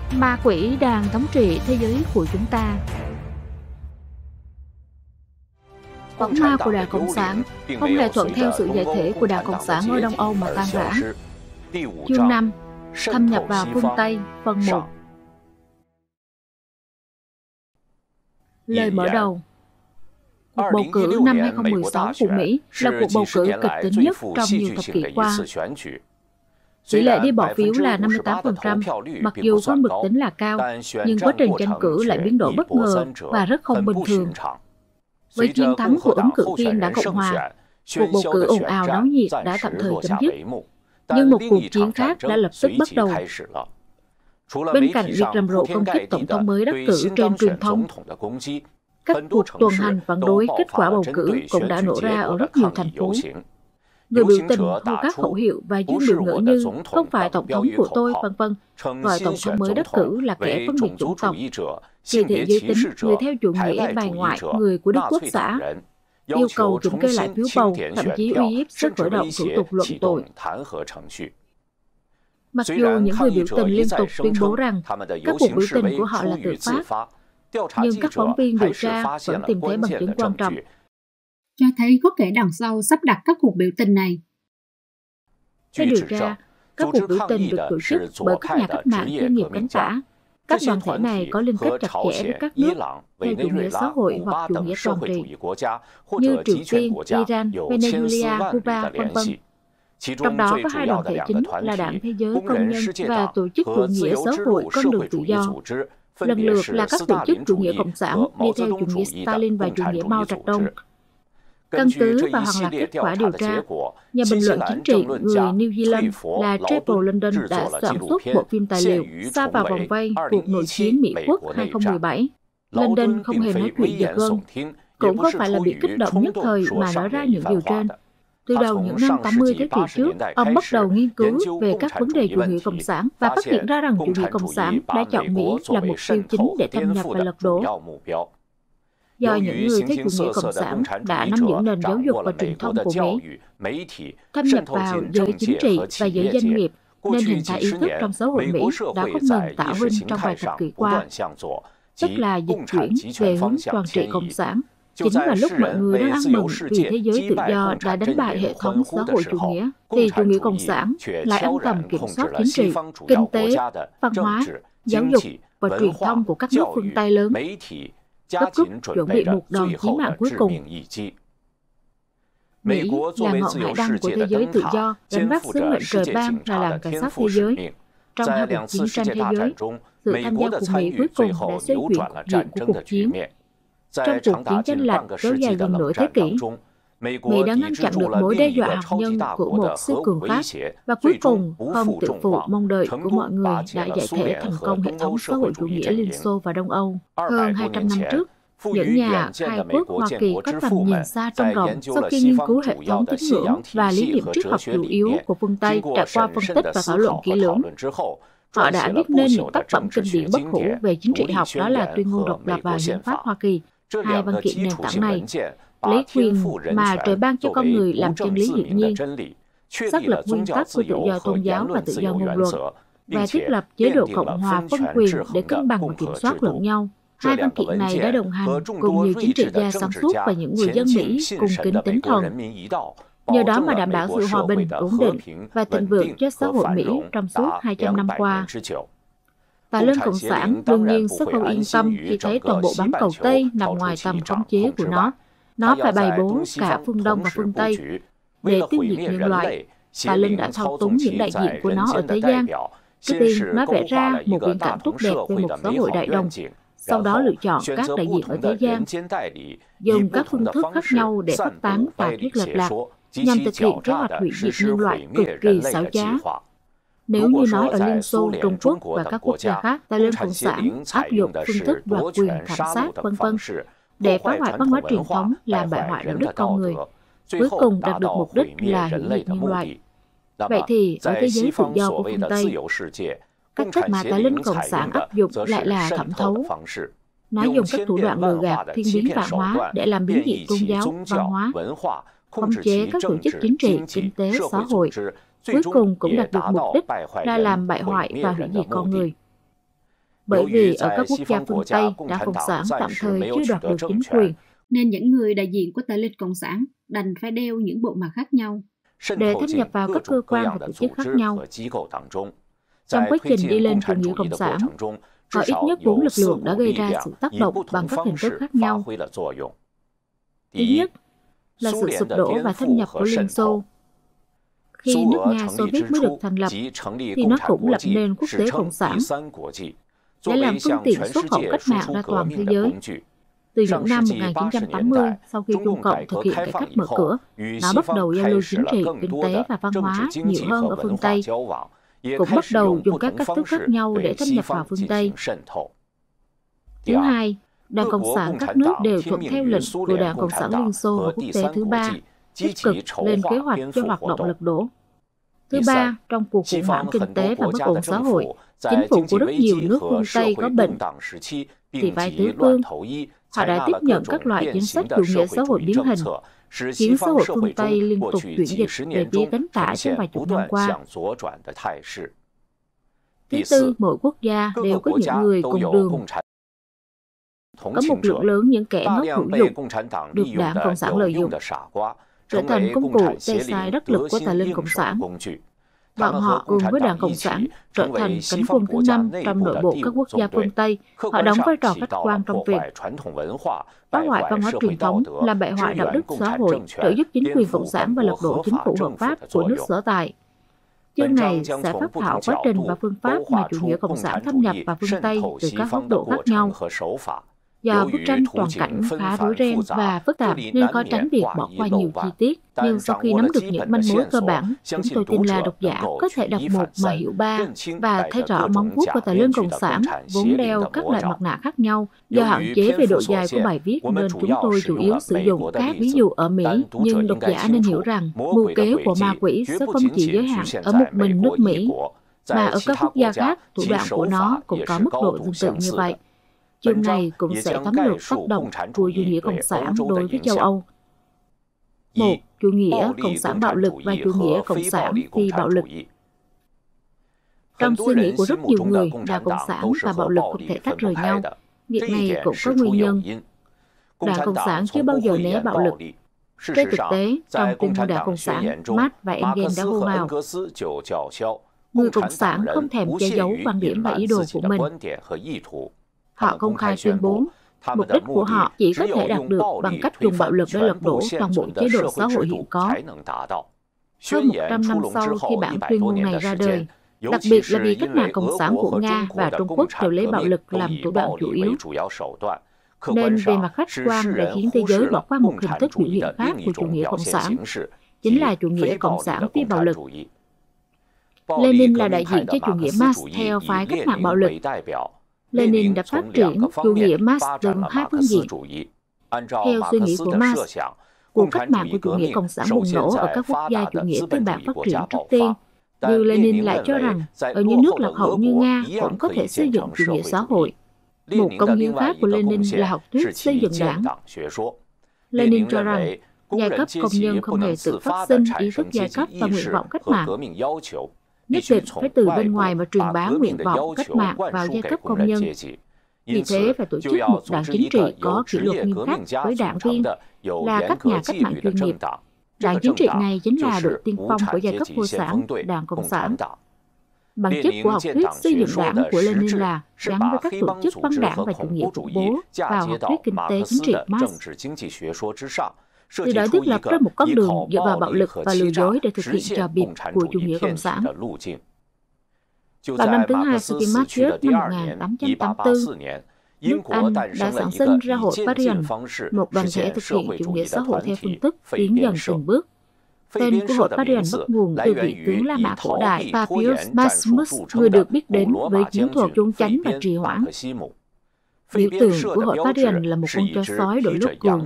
Ma quỷ đang thống trị thế giới của chúng ta. Bóng ma của Đảng Cộng sản không hề thuận theo sự giải thể của Đảng Cộng sản ở Đông Âu mà tan rã. Chương 5. Thâm nhập vào phương Tây, phần 1. Lời mở đầu. Cuộc bầu cử năm 2016 của Mỹ là cuộc bầu cử kịch tính nhất trong nhiều thập kỷ qua. Tỷ lệ đi bỏ phiếu là 58%, mặc dù con mực tính là cao, nhưng quá trình tranh cử lại biến đổi bất ngờ và rất không bình thường. Với chiến thắng của ứng cử viên Đảng Cộng hòa, cuộc bầu cử ồn ào náo nhiệt đã tạm thời chấm dứt. Nhưng một cuộc chiến khác đã lập tức bắt đầu. Bên cạnh việc rầm rộ công kích tổng thống mới đắc cử trên truyền thông, các cuộc tuần hành phản đối kết quả bầu cử cũng đã nổ ra ở rất nhiều thành phố. Người biểu tình hô các khẩu hiệu và dương biểu ngữ như "không phải tổng thống của tôi", v.v., gọi tổng thống mới đắc cử là kẻ phân biệt chủng tộc, kỳ thị giới tính, người theo chủ nghĩa bài ngoại, người của Đức Quốc xã, yêu cầu kiểm kê lại phiếu bầu, thậm chí uy hiếp sẽ khởi động thủ tục luận tội. Mặc dù những người biểu tình liên tục tuyên bố rằng các cuộc biểu tình của họ là tự phát, nhưng các phóng viên điều tra vẫn tìm thấy bằng chứng quan trọng cho thấy có kẻ đằng sau sắp đặt các cuộc biểu tình này. Theo điều tra, các cuộc biểu tình được tổ chức bởi các nhà cách mạng chuyên nghiệp cánh tả. Các đoàn thể này có liên kết chặt chẽ với các nước theo chủ nghĩa xã hội hoặc chủ nghĩa toàn trị, như Triều Tiên, Iran, Venezuela, Cuba, v.v. Trong đó có hai đoàn thể chính là Đảng Thế giới Công nhân và Tổ chức Chủ nghĩa Xã hội Con đường Tự do, lần lượt là các tổ chức chủ nghĩa cộng sản đi theo chủ nghĩa Stalin và chủ nghĩa Mao Trạch Đông. Căn cứ vào hàng loạt kết quả điều tra, nhà bình luận chính trị người New Zealand là Trevor London đã sản xuất bộ phim tài liệu Sa vào vòng vây cuộc nội chiến Mỹ Quốc 2017. London không hề nói chuyện giật gân, cũng không phải là bị kích động nhất thời mà nói ra những điều trên. Từ đầu những năm 80 thế kỷ trước, ông bắt đầu nghiên cứu về các vấn đề chủ nghĩa cộng sản và phát hiện ra rằng chủ nghĩa cộng sản đã chọn Mỹ là mục tiêu chính để thâm nhập và lật đổ. Do những người theo chủ nghĩa cộng sản đã nắm giữ nền giáo dục và truyền thông của Mỹ, thâm nhập vào giới chính trị và giới doanh nghiệp, nên hình thái ý thức trong xã hội Mỹ đã không ngừng tạo hình trong vài thập kỷ qua, tức là dịch chuyển về hướng toàn trị cộng sản. Chính vào lúc mọi người đang ăn mừng vì thế giới tự do đã đánh bại hệ thống xã hội chủ nghĩa, thì chủ nghĩa cộng sản lại âm thầm kiểm soát chính trị, kinh tế, văn hóa, giáo dục và truyền thông của các nước phương Tây lớn, gấp rút chuẩn bị một đòn chí mạng cuối cùng. Mỹ là ngọn hải đăng của thế giới tự do, gánh vác sứ mệnh trời ban là làm cảnh sát thế giới. Trong hai cuộc chiến tranh thế giới, sự tham gia của Mỹ cuối cùng đã xoay chuyển cục diện của cuộc chiến. Trong cuộc chiến tranh lạnh kéo dài gần nửa thế kỷ, Mỹ đã ngăn chặn được mối đe dọa hạt nhân của một siêu cường khác, và cuối cùng không tự phụ mong đợi của mọi người đã giải thể thành công hệ thống xã hội chủ nghĩa Liên Xô và Đông Âu. Hơn 200 năm trước, những nhà khai quốc Hoa Kỳ có tầm nhìn xa trông rộng sau khi nghiên cứu hệ thống tín ngưỡng và lý niệm triết học chủ yếu của phương Tây trải qua phân tích và thảo luận kỹ lưỡng. Họ đã viết nên những tác phẩm kinh điển bất hủ về chính trị học, đó là Tuyên ngôn độc lập và Hiến pháp Hoa Kỳ. Hai văn kiện nền tảng này lấy quyền mà trời ban cho con người làm chân lý hiển nhiên, xác lập nguyên tắc của tự do tôn giáo và tự do ngôn luận, và thiết lập chế độ cộng hòa phân quyền để cân bằng và kiểm soát lẫn nhau. Hai văn kiện này đã đồng hành cùng nhiều chính trị gia sáng suốt và những người dân Mỹ cùng kính tín thần. Nhờ đó mà đảm bảo sự hòa bình, ổn định và thịnh vượng cho xã hội Mỹ trong suốt 200 năm qua. Tà linh Cộng sản đương nhiên sẽ không yên tâm khi thấy toàn bộ bán cầu Tây nằm ngoài tầm khống chế của nó. Nó phải bày bố cả phương Đông và phương Tây để tiêu diệt nhân loại. Tà linh đã thao túng những đại diện của nó ở thế gian. Trước tiên, nó vẽ ra một viễn cảnh tốt đẹp về một xã hội đại đồng. Sau đó lựa chọn các đại diện ở thế gian, dùng các phương thức khác nhau để phát tán và thuyết lệch lạc, nhằm thực hiện kế hoạch hủy diệt nhân loại cực kỳ xảo trá. Nếu như nói ở Liên Xô, Trung Quốc và các quốc gia khác, Tà linh Cộng sản áp dụng phương thức đoạt quyền, thảm sát, v.v. để phá hoại văn hóa truyền thống, làm bại hoại đạo đức con người, cuối cùng đạt được mục đích là hủy diệt nhân loại. Vậy thì ở thế giới tự do của phương Tây, cách mà Tà linh Cộng sản áp dụng lại là thẩm thấu. Nó dùng các thủ đoạn lừa gạt, thiên biến vạn hóa để làm biến dị tôn giáo, văn hóa, khống chế các tổ chức chính trị, kinh tế, xã hội, cuối cùng cũng đạt được mục đích là làm bại hoại và hủy diệt con người. Bởi vì ở các quốc gia phương Tây, Đảng Cộng sản tạm thời chưa đoạt được chính quyền, nên những người đại diện của Tà Linh Cộng sản đành phải đeo những bộ mặt khác nhau để thâm nhập vào các cơ quan và tổ chức khác nhau. Trong quá trình đi lên chủ nghĩa cộng sản, có ít nhất 4 lực lượng đã gây ra sự tác động bằng các hình thức khác nhau. Thứ nhất là sự sụp đổ và thâm nhập của Liên Xô. Khi nước Nga Xô Viết mới được thành lập, thì nó cũng lập nên quốc tế cộng sản để làm phương tiện xuất khẩu cách mạng ra toàn thế giới. Từ những năm 1980, sau khi Trung Cộng thực hiện cải cách mở cửa, nó bắt đầu giao lưu chính trị, kinh tế và văn hóa nhiều hơn ở phương Tây, cũng bắt đầu dùng các cách thức khác nhau để thâm nhập vào phương Tây. Thứ hai, Đảng Cộng sản các nước đều thuận theo lệnh của Đảng Cộng sản Liên Xô và quốc tế thứ ba, tích cực lên kế hoạch cho hoạt động lật đổ. Thứ ba, trong cuộc khủng hoảng kinh tế và bất ổn xã hội, chính phủ của rất nhiều nước phương Tây có bệnh thì phải tứ phương. Họ đã tiếp nhận các loại chính sách chủ nghĩa xã hội biến hình, khiến xã hội phương Tây liên tục chuyển dịch về phía cánh tả trong vài chục năm qua. Thứ tư, mỗi quốc gia đều có những người cùng đường. Có một lượng lớn những kẻ ngốc hữu dụng được Đảng Cộng sản lợi dụng, trở thành công cụ tê xài đắc lực của Tà Linh Cộng sản. Bọn họ cùng với Đảng Cộng sản trở thành cánh quân thứ 5 trong nội bộ các quốc gia phương Tây. Họ đóng vai trò khách quan trong việc phá hoại văn hóa truyền thống, làm bại hoại đạo đức xã hội, trợ giúp chính quyền cộng sản và lật đổ chính phủ hợp pháp của nước sở tại. Chương này sẽ phác thảo quá trình và phương pháp mà chủ nghĩa cộng sản thâm nhập vào phương Tây từ các góc độ khác nhau. Do bức tranh toàn cảnh khá rối ren và phức tạp nên khó tránh việc bỏ qua nhiều chi tiết. Nhưng sau khi nắm được những manh mối cơ bản, chúng tôi tin là độc giả có thể đọc một mà hiểu ba và thấy rõ móng vuốt của Tà Linh Cộng sản vốn đeo các loại mặt nạ khác nhau. Do hạn chế về độ dài của bài viết nên chúng tôi chủ yếu sử dụng các ví dụ ở Mỹ, nhưng độc giả nên hiểu rằng mưu kế của ma quỷ sẽ không chỉ giới hạn ở một mình nước Mỹ, mà ở các quốc gia khác thủ đoạn của nó cũng có mức độ tương tự như vậy. Chương này cũng sẽ tóm lược tác động của chủ nghĩa cộng sản đối với châu Âu. 1. Chủ nghĩa cộng sản bạo lực và chủ nghĩa cộng sản phi bạo lực. Trong suy nghĩ của rất nhiều người, Đảng Cộng sản và bạo lực không thể tách rời nhau. Việc này cũng có nguyên nhân. Đảng Cộng sản chưa bao giờ né bạo lực. Trên thực tế, trong tuyên ngôn Đảng Cộng sản, Marx và Engels đã hô hào người Cộng sản không thèm che giấu quan điểm và ý đồ của mình. Họ công khai tuyên bố, mục đích của họ chỉ có thể đạt được bằng cách dùng bạo lực để lật đổ toàn bộ chế độ xã hội hiện có. Hơn 100 năm sau khi bản tuyên ngôn này ra đời, đặc biệt là vì cách mạng Cộng sản của Nga và Trung Quốc đều lấy bạo lực làm thủ đoạn chủ yếu, nên về mặt khách quan đã khiến thế giới bỏ qua một hình thức biểu hiện khác của chủ nghĩa cộng sản, chính là chủ nghĩa cộng sản phi bạo lực. Lenin là đại diện cho chủ nghĩa Marx theo phái cách mạng bạo lực. Lenin đã phát triển chủ nghĩa Marx từ hai phương diện. Theo suy nghĩ của Marx, cuộc cách mạng của chủ nghĩa cộng sản bùng nổ ở các quốc gia chủ nghĩa tư bản phát triển trước tiên. Nhưng Lenin lại cho rằng, ở những nước lạc hậu như Nga cũng có thể xây dựng chủ nghĩa xã hội. Một công hiến khác của Lenin là học thuyết xây dựng đảng. Lenin cho rằng, giai cấp công nhân không hề tự phát sinh ý thức giai cấp và nguyện vọng cách mạng. Nhất định phải từ bên ngoài mà truyền bá nguyện vọng cách mạng vào giai cấp công nhân. Vì thế phải tổ chức một đảng chính trị có kỷ luật nghiêm khắc với đảng viên là các nhà cách mạng chuyên nghiệp. Đảng chính trị này chính là đội tiên phong của giai cấp vô sản, Đảng Cộng sản. Bản chất của học thuyết xây dựng đảng của Lenin là gắn với các tổ chức băng đảng và chủ nghĩa khủng bố vào học thuyết kinh tế chính trị Marx. Từ đó thiết lập ra một con đường dựa vào bạo lực và lừa dối để thực hiện trò bịp của chủ nghĩa cộng sản. Vào năm thứ hai sau khi Marx chết năm 1884, nước Anh đã sản sinh ra Hội Parian, một đoàn thể thực hiện chủ nghĩa xã hội theo phương thức tiến dần từng bước. Tên của Hội Parian bắt nguồn từ vị tướng La Mã cổ đại Papius Maximus, người được biết đến với chiến thuật trốn tránh và trì hoãn. Biểu tượng của Hội Parian là một con chó sói đội lốt cường.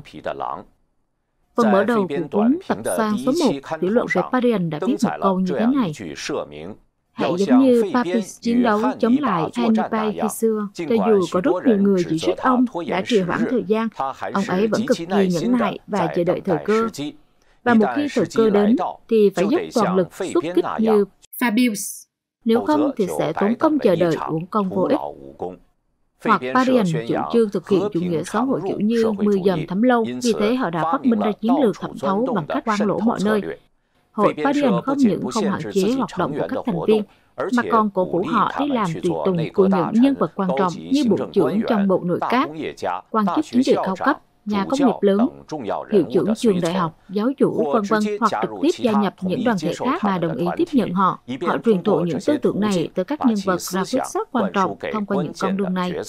Phần mở đầu của cuốn tập san số 1, tiểu luận về Parian đã viết một câu như thế này: hãy giống như Papis chiến đấu chống lại Hannibal khi xưa, cho dù có rất nhiều người chỉ trích ông đã trì hoãn thời gian, ông ấy vẫn cực kỳ nhẫn nại và chờ đợi thời cơ. Và một khi thời cơ đến thì phải dốc toàn lực xuất kích như Fabius. Nếu không thì sẽ tốn công chờ đợi, uổng công vô ích. Hoặc Parian chủ trương thực hiện chủ nghĩa xã hội kiểu như mưa dầm thấm lâu, vì thế họ đã phát minh ra chiến lược thẩm thấu bằng cách quan lỗ mọi nơi. Hội Parian không những không hạn chế hoạt động của các thành viên, mà còn cổ vũ họ đi làm tùy tùng của những nhân vật quan trọng như bộ trưởng trong bộ nội các, quan chức chính trị cao cấp, nhà công nghiệp lớn, hiệu trưởng trường đại học, giáo chủ, v.v. hoặc trực tiếp gia nhập những đoàn thể khác mà đồng ý tiếp nhận họ. Họ truyền thụ những tư tưởng này tới các nhân vật ra quyết sách quan trọng thông qua những con đường này.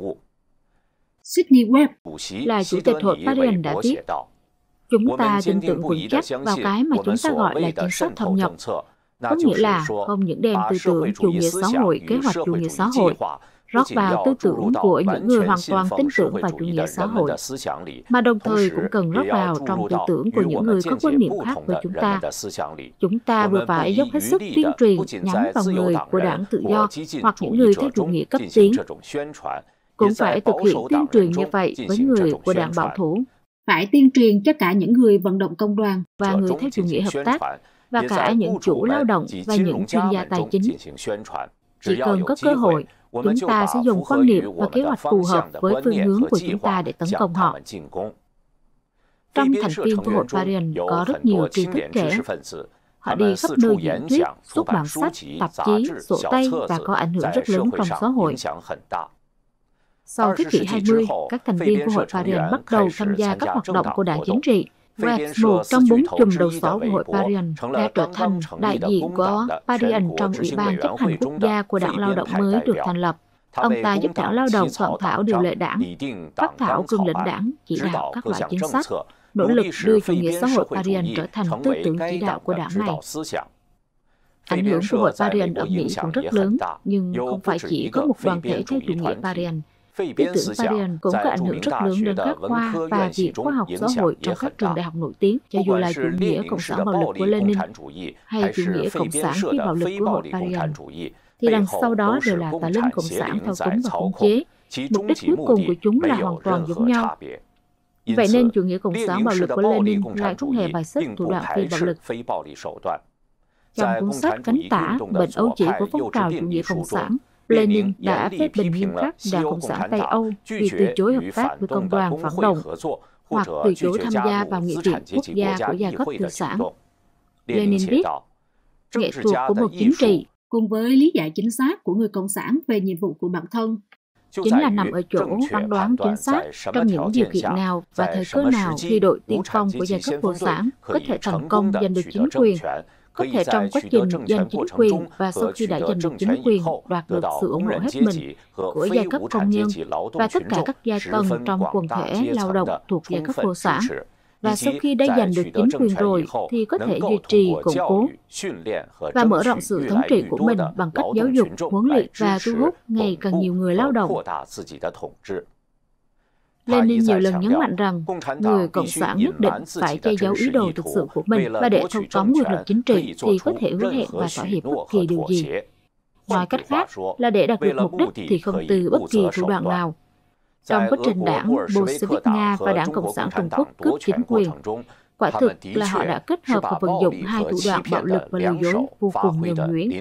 Sidney Webb là chủ tịch hội Parian đã viết: chúng ta tin tưởng vững chắc vào cái mà chúng ta gọi là chính sách thâm nhập, có nghĩa là không những đem tư tưởng chủ nghĩa xã hội, kế hoạch chủ nghĩa xã hội rót vào tư tưởng của những người hoàn toàn tin tưởng vào chủ nghĩa xã hội, mà đồng thời cũng cần rót vào trong tư tưởng của những người có quan niệm khác với chúng ta. Chúng ta vừa phải dốc hết sức tuyên truyền nhắm vào người của đảng tự do hoặc những người theo chủ nghĩa cấp tiến, cũng phải thực hiện tuyên truyền như vậy với người của đảng bảo thủ. Phải tuyên truyền cho cả những người vận động công đoàn và người theo chủ nghĩa hợp tác, và cả những chủ lao động và những chuyên gia tài chính. Chỉ cần có cơ hội, chúng ta sẽ dùng quan niệm và kế hoạch phù hợp với phương hướng của chúng ta để tấn công họ. Trong thành viên của hội Parian có rất nhiều tri thức trẻ. Họ đi khắp nơi diễn thuyết, xuất bản sách, tạp chí, sổ tay và có ảnh hưởng rất lớn trong xã hội. Sau thế kỷ 20, các thành viên của hội Parian bắt đầu tham gia các hoạt động của đảng chính trị. Webb, một trong 4 chùm đầu sỏ của hội Parian, đã trở thành đại diện của Parian trong Ủy ban chấp hành quốc gia của đảng lao động mới được thành lập. Ông ta giúp đảng lao động soạn thảo điều lệ đảng, phát thảo cương lĩnh đảng, chỉ đạo các loại chính sách, nỗ lực đưa chủ nghĩa xã hội Parian trở thành tư tưởng chỉ đạo của đảng này. Ảnh hưởng của hội Parian ở Mỹ cũng rất lớn, nhưng không phải chỉ có một đoàn thể theo chủ nghĩa Parian. Tư tưởng Parian cũng có ảnh hưởng rất lớn đến các khoa và viện khoa học xã hội trong các trường đại học nổi tiếng, cho dù là chủ nghĩa cộng sản bạo lực của Lenin hay chủ nghĩa cộng sản phi bạo lực của hội Parian, thì đằng sau đó đều là tà linh cộng sản thao túng và khống chế. Mục đích cuối cùng của chúng là hoàn toàn giống nhau. Vậy nên chủ nghĩa cộng sản bạo lực của Lenin lại không hề bài xích thủ đoạn phi bạo lực. Trong cuốn sách Cánh tả, bệnh ấu trĩ của phong trào chủ nghĩa cộng sản, Lenin đã phê bình nghiêm khắc Đảng Cộng sản Tây Âu vì từ chối hợp tác với công đoàn phản động hoặc từ chối tham gia vào nghị viện quốc gia của giai cấp tư sản. Lenin viết, nghệ thuật của một chính trị cùng với lý giải chính xác của người Cộng sản về nhiệm vụ của bản thân chính là nằm ở chỗ phán đoán chính xác trong những điều kiện nào và thời cơ nào khi đội tiên phong của giai cấp vô sản có thể thành công giành được chính quyền, có thể trong quá trình giành chính quyền và sau khi đã giành được chính quyền đoạt được sự ủng hộ hết mình của giai cấp công nhân và tất cả các giai tầng trong quần thể lao động thuộc giai cấp vô sản. Và sau khi đã giành được chính quyền rồi thì có thể duy trì, củng cố và mở rộng sự thống trị của mình bằng cách giáo dục, huấn luyện và thu hút ngày càng nhiều người lao động. Lenin nhiều lần nhấn mạnh rằng người Cộng sản nhất định phải che giấu ý đồ thực sự của mình và để thâu tóm quyền lực chính trị thì có thể hứa hẹn và thỏa hiệp bất kỳ điều gì. Nói cách khác là để đạt được mục đích thì không từ bất kỳ thủ đoạn nào. Trong quá trình đảng Bolshevik Nga và đảng Cộng sản Trung Quốc cướp chính quyền, quả thực là họ đã kết hợp và vận dụng hai thủ đoạn bạo lực và lừa dối vô cùng nhuần nhuyễn.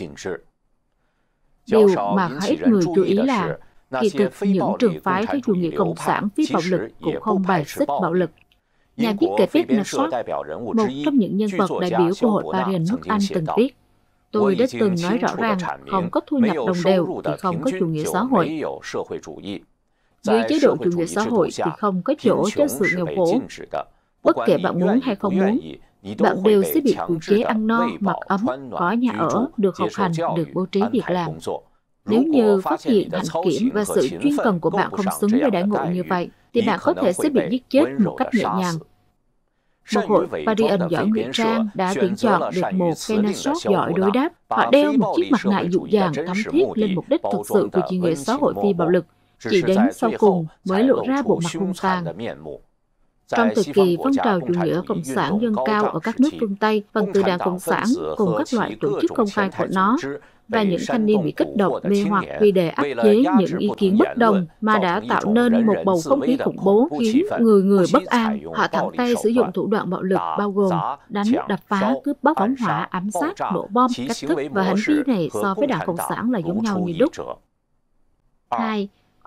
Điều mà khá ít người chú ý là kỳ thực những trường phái theo chủ nghĩa cộng sản phi bạo lực cũng không bài xích bạo lực. Nhà viết kể viết Nasot, một trong những nhân vật đại biểu của hội Parian nước Anh từng viết, tôi đã từng nói rõ ràng không có thu nhập đồng đều thì không có chủ nghĩa xã hội. Dưới chế độ chủ nghĩa xã hội thì không có chỗ cho sự nghèo khổ. Bất kể bạn muốn hay không muốn, bạn đều sẽ bị cưỡng chế ăn no, mặc ấm, có nhà ở, được học hành, được bố trí việc làm. Nếu như phát hiện hạnh kiểm và sự chuyên cần của bạn không xứng với đãi ngộ như vậy, thì bạn có thể sẽ bị giết chết một cách nhẹ nhàng. Một hội Parian giỏi ngụy trang đã tuyển chọn được một Kenesaw giỏi đối đáp. Họ đeo một chiếc mặt nạ dịu dàng thắm thiết lên mục đích thực sự của chủ nghĩa xã hội phi bạo lực. Chỉ đến sau cùng mới lộ ra bộ mặt hung tàn. Trong thời kỳ phong trào chủ nghĩa cộng sản dâng cao ở các nước phương Tây, phần tử Đảng Cộng sản cùng các loại tổ chức công khai của nó và những thanh niên bị kích động mê hoặc vì để áp chế những ý kiến bất đồng mà đã tạo nên một bầu không khí khủng bố khiến người người bất an. Họ thẳng tay sử dụng thủ đoạn bạo lực bao gồm đánh, đập phá, cướp bóc, phóng hỏa, ám sát, nổ bom, cách thức và hành vi này so với Đảng Cộng sản là giống nhau như đúc. 2.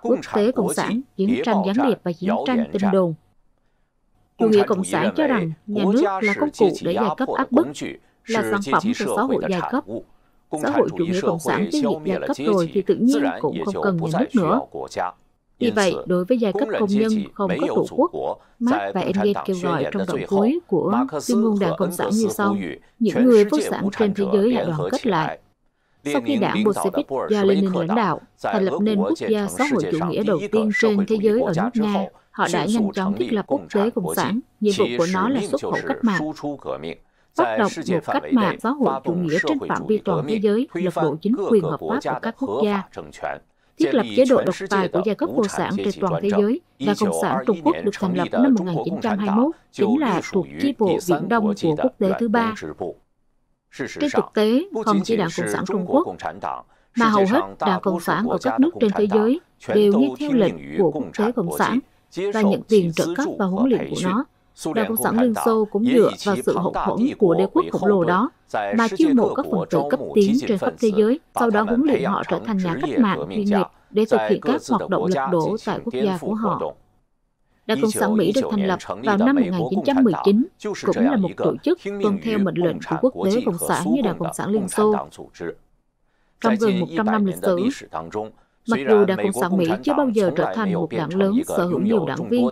quốc tế cộng sản, chiến tranh gián điệp và chiến tranh tin đồn. Chủ nghĩa cộng sản cho rằng nhà nước là công cụ để giai cấp áp bức, là sản phẩm của xã hội giai cấp. Xã hội chủ nghĩa cộng sản tiêu diệt giai cấp rồi thì tự nhiên cũng không cần nhà nước nữa. Vì vậy, đối với giai cấp công nhân không có tổ quốc, Marx và Engels kêu gọi trong đoạn cuối của tuyên ngôn Đảng Cộng sản như sau: những người vô sản trên thế giới hãy đoàn kết lại. Sau khi đảng Bolshevik do Lenin lãnh đạo thành lập nên quốc gia xã hội chủ nghĩa đầu tiên trên thế giới ở nước Nga, họ đã nhanh chóng thiết lập quốc tế cộng sản. Nhiệm vụ của nó là xuất khẩu cách mạng, phát động một cách mạng xã hội chủ nghĩa trên phạm vi toàn thế giới, lật đổ chính quyền hợp pháp của các quốc gia, thiết lập chế độ độc tài của giai cấp vô sản trên toàn thế giới. Đảng Cộng sản Trung Quốc được thành lập năm 1921, chính là thuộc chi bộ Viễn Đông của quốc tế thứ ba. Trên thực tế, không chỉ Đảng Cộng sản Trung Quốc, mà hầu hết Đảng Cộng sản ở các nước trên thế giới đều nghe theo lệnh của quốc tế Cộng sản và nhận tiền trợ cấp và huấn luyện của nó. Đảng Cộng sản Liên Xô cũng dựa vào sự hậu thuẫn của đế quốc khổng lồ đó mà chiêu mộ các phần tử cấp tiến trên khắp thế giới, sau đó huấn luyện họ trở thành nhà cách mạng chuyên nghiệp để thực hiện các hoạt động lật đổ tại quốc gia của họ. Đảng Cộng sản Mỹ được thành lập vào năm 1919, cũng là một tổ chức tuân theo mệnh lệnh của quốc tế Cộng sản như Đảng Cộng sản Liên Xô. Trong gần 100 năm lịch sử, mặc dù Đảng Cộng sản Mỹ chưa bao giờ trở thành một đảng lớn sở hữu nhiều đảng viên,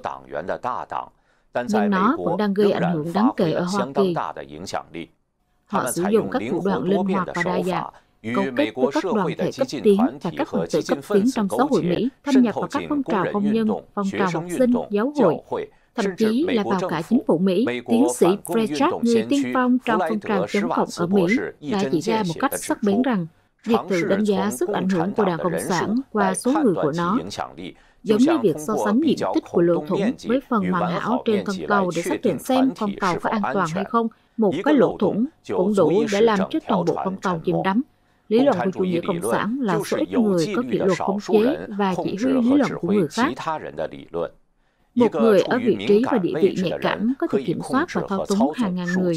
nhưng nó vẫn đang gây ảnh hưởng đáng kể ở Hoa Kỳ. Họ sử dụng các thủ đoạn linh hoạt và đa dạng, cấu kết với các đoàn thể cấp tiến và các phần tử cấp tiến trong xã hội Mỹ, thâm nhập vào các phong trào công nhân, phong trào học sinh, giáo hội, thậm chí là vào cả chính phủ Mỹ. Tiến sĩ Frederick, người tiên phong trong phong trào chống cộng ở Mỹ, đã chỉ ra một cách sắc bén rằng việc tự đánh giá sức ảnh hưởng của Đảng Cộng sản qua số người của nó giống như việc so sánh diện tích của lỗ thủng với phần màng hảo trên thân tàu để xác định xem con tàu có an toàn hay không. Một cái lỗ thủng cũng đủ để làm cho toàn bộ con tàu chìm đắm. Lý luận của chủ nghĩa cộng sản là số ít người có kỷ luật khống chế và chỉ huy lý luận của người khác. Một người ở vị trí và địa vị nhạy cảm có thể kiểm soát và thao túng hàng ngàn người.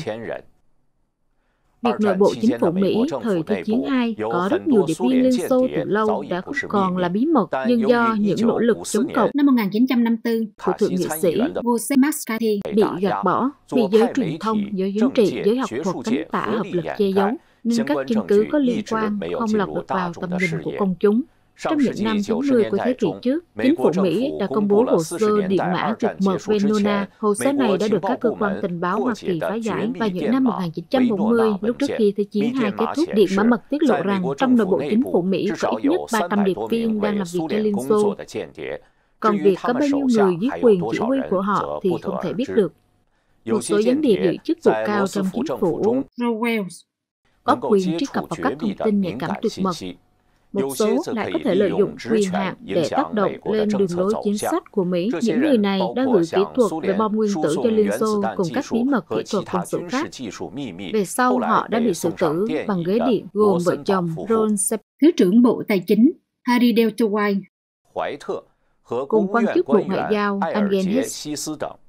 Việc nội bộ chính phủ Mỹ thời Thế chiến II có rất nhiều điệp viên Liên Xô từ lâu đã không còn là bí mật, nhưng do những nỗ lực chống cộng năm 1954 của thượng nghị sĩ Joseph McCarthy bị gạt bỏ, bị giới truyền thông, giới chính trị, giới học thuật cánh tả hợp lực che giấu, nên các chứng cứ có liên quan không lọt được vào tầm nhìn của công chúng. Trong những năm 90 của thế kỷ trước, chính phủ Mỹ đã công bố hồ sơ điện mã tuyệt mật Venona. Hồ sơ này đã được các cơ quan tình báo Hoa Kỳ phá giải vào những năm 1940, lúc trước khi Thế chiến II kết thúc. Điện mã mật tiết lộ rằng trong nội bộ chính phủ Mỹ có ít nhất 300 điệp viên đang làm việc cho Liên Xô. Còn việc có bao nhiêu người dưới quyền chỉ huy của họ thì không thể biết được. Một số gián điệp giữ chức vụ cao trong chính phủ có quyền truy cập vào các thông tin nhạy cảm tuyệt mật. Một số lại có thể lợi dụng quyền hạn để tác động lên đường lối chính sách của Mỹ. Những người này đã gửi kỹ thuật về bom nguyên tử cho Liên Xô cùng các bí mật kỹ thuật quân sự khác. Về sau, họ đã bị xử tử bằng ghế điện, gồm vợ chồng Ron Sepp, Thứ trưởng Bộ Tài chính Harry Deltoy, cùng quan chức Bộ Ngoại giao Angel Hess.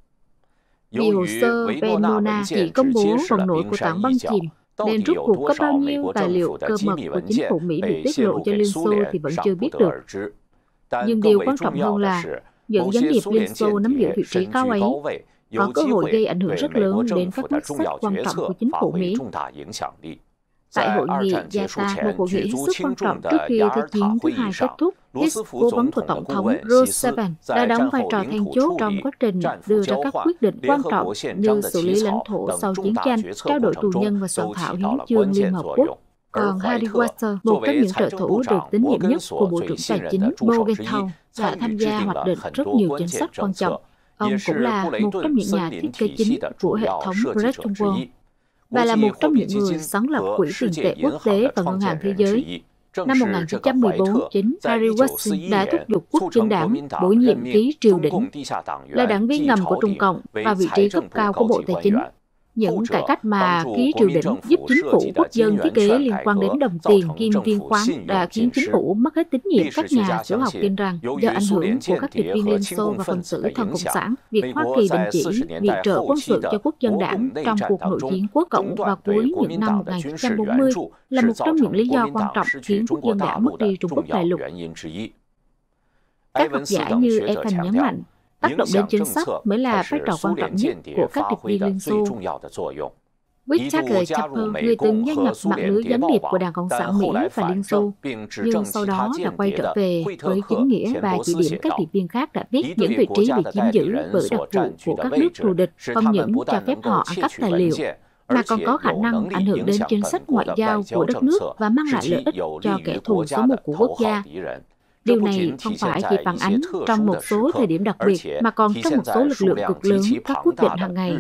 Vì hồ sơ Venona chỉ công bố phần nổi của tảng băng chìm, nên rốt cuộc có bao nhiêu tài liệu cơ mật của chính phủ Mỹ bị tiết lộ cho Liên Xô thì vẫn chưa biết được. Nhưng điều quan trọng hơn là những gián điệp Liên Xô nắm giữ vị trí cao ấy có cơ hội gây ảnh hưởng rất lớn đến các quyết sách quan trọng của chính phủ Mỹ. Tại hội nghị Yalta, một hội nghị hết sức quan trọng trước khi Thế chiến thứ hai kết thúc, Hess, cố vấn của Tổng thống Roosevelt, đã đóng vai trò then chốt trong quá trình đưa ra các quyết định quan trọng như xử lý lãnh thổ sau chiến tranh, trao đổi tù nhân và soạn thảo hiến chương Liên Hợp Quốc. Còn Harry Walter, một trong những trợ thủ được tín nhiệm nhất của Bộ trưởng Tài chính Morgenthau, đã tham gia hoạch định rất nhiều chính sách quan trọng. Ông cũng là một trong những nhà thiết kế chính của hệ thống Bretton Woods và là một trong những người sáng lập Quỹ tiền tệ quốc tế và Ngân hàng Thế giới. Năm 1914, chính Harry Wilson đã thúc giục Quốc dân đảng bổ nhiệm ký triều đình, là đảng viên ngầm của Trung Cộng và vị trí cấp cao của Bộ Tài chính. Những cải cách mà ký triều đình giúp chính phủ quốc dân thiết kế liên quan đến đồng tiền kim viên khoáng đã khiến chính phủ mất hết tín nhiệm. Các nhà sử học tin rằng do ảnh hưởng của các điệp viên Liên Xô và phần tử thân Cộng sản, việc Hoa Kỳ đình chỉ viện trợ quân sự cho Quốc dân đảng trong cuộc nội chiến Quốc Cộng vào cuối những năm 1940 là một trong những lý do quan trọng khiến Quốc dân đảng mất đi Trung Quốc đại lục. Các học giả như Evan nhấn mạnh, tác động đến chính sách mới là vai trò quan trọng nhất của các điệp viên Liên Xô. Whittaker Chapel, người từng gia nhập mạng lưới gián điệp của Đảng Cộng sản Mỹ và Liên Xô, nhưng sau đó đã quay trở về với chính nghĩa và chỉ điểm các điệp viên khác đã biết những vị trí bị chiếm giữ bởi đặc vụ của các nước thù địch, không những cho phép họ ăn cắp tài liệu, mà còn có khả năng ảnh hưởng đến chính sách ngoại giao của đất nước và mang lại lợi ích cho kẻ thù số một của quốc gia. Điều này không phải chỉ phản ánh trong một số thời điểm đặc biệt, mà còn trong một số lực lượng cực lớn các quyết định hàng ngày.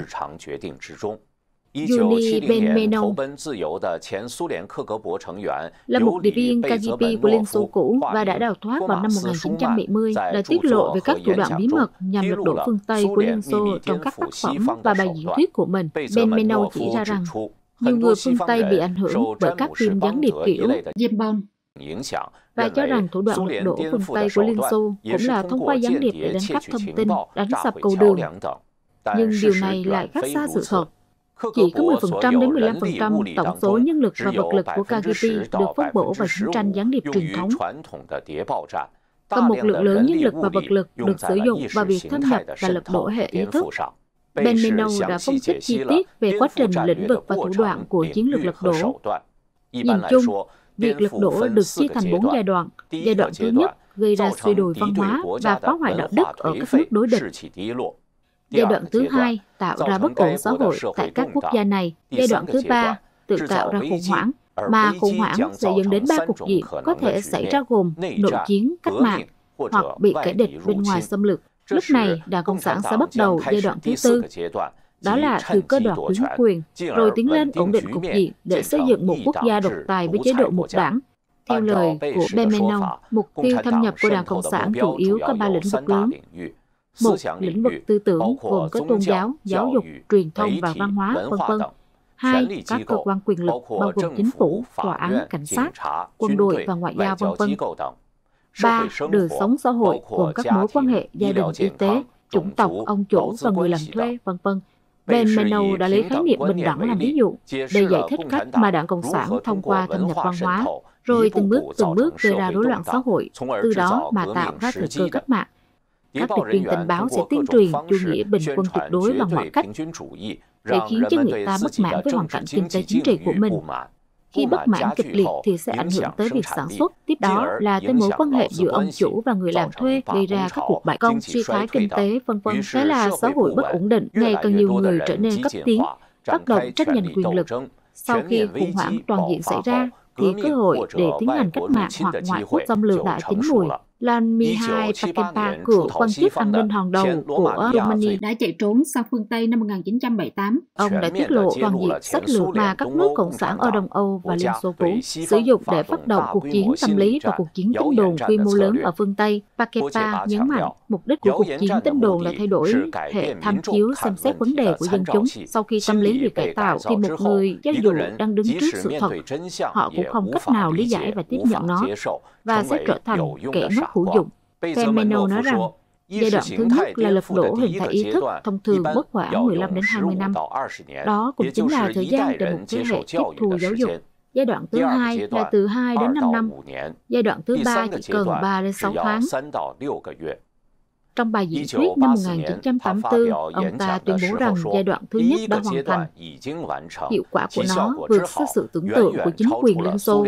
Yuri Benmenov là một điệp viên KGB của Liên Xô cũ và đã đào thoát vào năm 1970, đã tiết lộ về các thủ đoạn bí mật nhằm lật đổ phương Tây của Liên Xô trong các tác phẩm và bài diễn thuyết của mình. Benmenov chỉ ra rằng nhiều người phương Tây bị ảnh hưởng bởi các phim gián điệp kiểu James Bond và cho rằng thủ đoạn lật đổ phương Tây của Liên Xô cũng là thông qua gián điệp để đánh cắp thông tin, đánh sập cầu đường. Nhưng điều này lại khác xa sự thật. Chỉ có 10% đến 15% tổng số nhân lực và vật lực của KGB được phân bổ vào chiến tranh gián điệp truyền thống. Còn một lượng lớn nhân lực và vật lực được sử dụng vào việc thâm nhập và lật đổ hệ ý thức. Benmenov đã phân tích chi tiết về quá trình, lĩnh vực và thủ đoạn của chiến lược lật đổ. Nhìn chung, việc lật đổ được chia thành 4 giai đoạn. Giai đoạn thứ nhất gây ra suy đồi văn hóa và phá hoại đạo đức ở các nước đối địch. Giai đoạn thứ hai tạo ra bất ổn xã hội tại các quốc gia này. Giai đoạn thứ ba tự tạo ra khủng hoảng, mà khủng hoảng sẽ dẫn đến 3 cục diện có thể xảy ra gồm nội chiến, cách mạng hoặc bị kẻ địch bên ngoài xâm lược. Lúc này, Đảng Cộng sản sẽ bắt đầu giai đoạn thứ tư. Đó là từ cơ đoạt chính quyền, rồi tiến lên ổn định cục diện để xây dựng một quốc gia độc tài với chế độ một đảng. Theo lời của Benmenov, mục tiêu thâm nhập của Đảng Cộng sản chủ yếu có 3 lĩnh vực lớn. Một, lĩnh vực tư tưởng gồm có tôn giáo, giáo dục, truyền thông và văn hóa, v.v. 2, các cơ quan quyền lực bao gồm chính phủ, tòa án, cảnh sát, quân đội và ngoại giao, v.v. 3, đời sống xã hội gồm các mối quan hệ gia đình, y tế, chủng tộc, ông chủ và người làm thuê, v.v. Benmenov đã lấy khái niệm bình đẳng làm ví dụ để giải thích cách mà Đảng Cộng sản thông qua thâm nhập văn hóa, rồi từng bước gây ra rối loạn xã hội, từ đó mà tạo ra thời cơ cách mạng. Các điệp viên tình báo sẽ tuyên truyền chủ nghĩa bình quân tuyệt đối bằng mọi cách để khiến cho người ta bất mãn với hoàn cảnh kinh tế chính trị của mình. Khi bất mãn kịch liệt thì sẽ ảnh hưởng tới việc sản xuất, tiếp đó là tới mối quan hệ giữa ông chủ và người làm thuê, gây ra các cuộc bãi công, suy thoái kinh tế, v.v. Thế là xã hội bất ổn định, ngày càng nhiều người trở nên cấp tiến, bắt đầu tranh giành quyền lực. Sau khi khủng hoảng toàn diện xảy ra, thì cơ hội để tiến hành cách mạng hoặc ngoại quốc xâm lược đã chín mùi. Lan Mihai Pakempa, cựu quan chức an ninh hàng đầu của Romania, đã chạy trốn sang phương Tây năm 1978. Ông đã tiết lộ toàn diện sách lược mà các nước cộng sản ở Đông Âu và Liên Xô cũ sử dụng để phát động cuộc chiến tâm lý và cuộc chiến tin đồn quy mô lớn ở phương Tây. Pakempa nhấn mạnh, mục đích của cuộc chiến tin đồn là thay đổi hệ tham chiếu xem xét vấn đề của dân chúng. Sau khi tâm lý bị cải tạo, thì một người cho dù đang đứng trước sự thật, họ cũng không cách nào lý giải và tiếp nhận nó, và sẽ trở thành kẻ ngốc hữu dụng. Benmenov nói rằng, giai đoạn thứ nhất là lật đổ hình thái ý thức, thông thường mất khoảng 15 đến 20 năm. Đó cũng chính là thời gian để một thế hệ tiếp thu giáo dục. Giai đoạn thứ hai là từ 2 đến 5 năm. Giai đoạn thứ ba chỉ cần 3 đến 6 tháng. Trong bài diễn thuyết năm 1984, ông ta tuyên bố rằng giai đoạn thứ nhất đã hoàn thành. Hiệu quả của nó vượt xa sự tưởng tượng của chính quyền Liên Xô.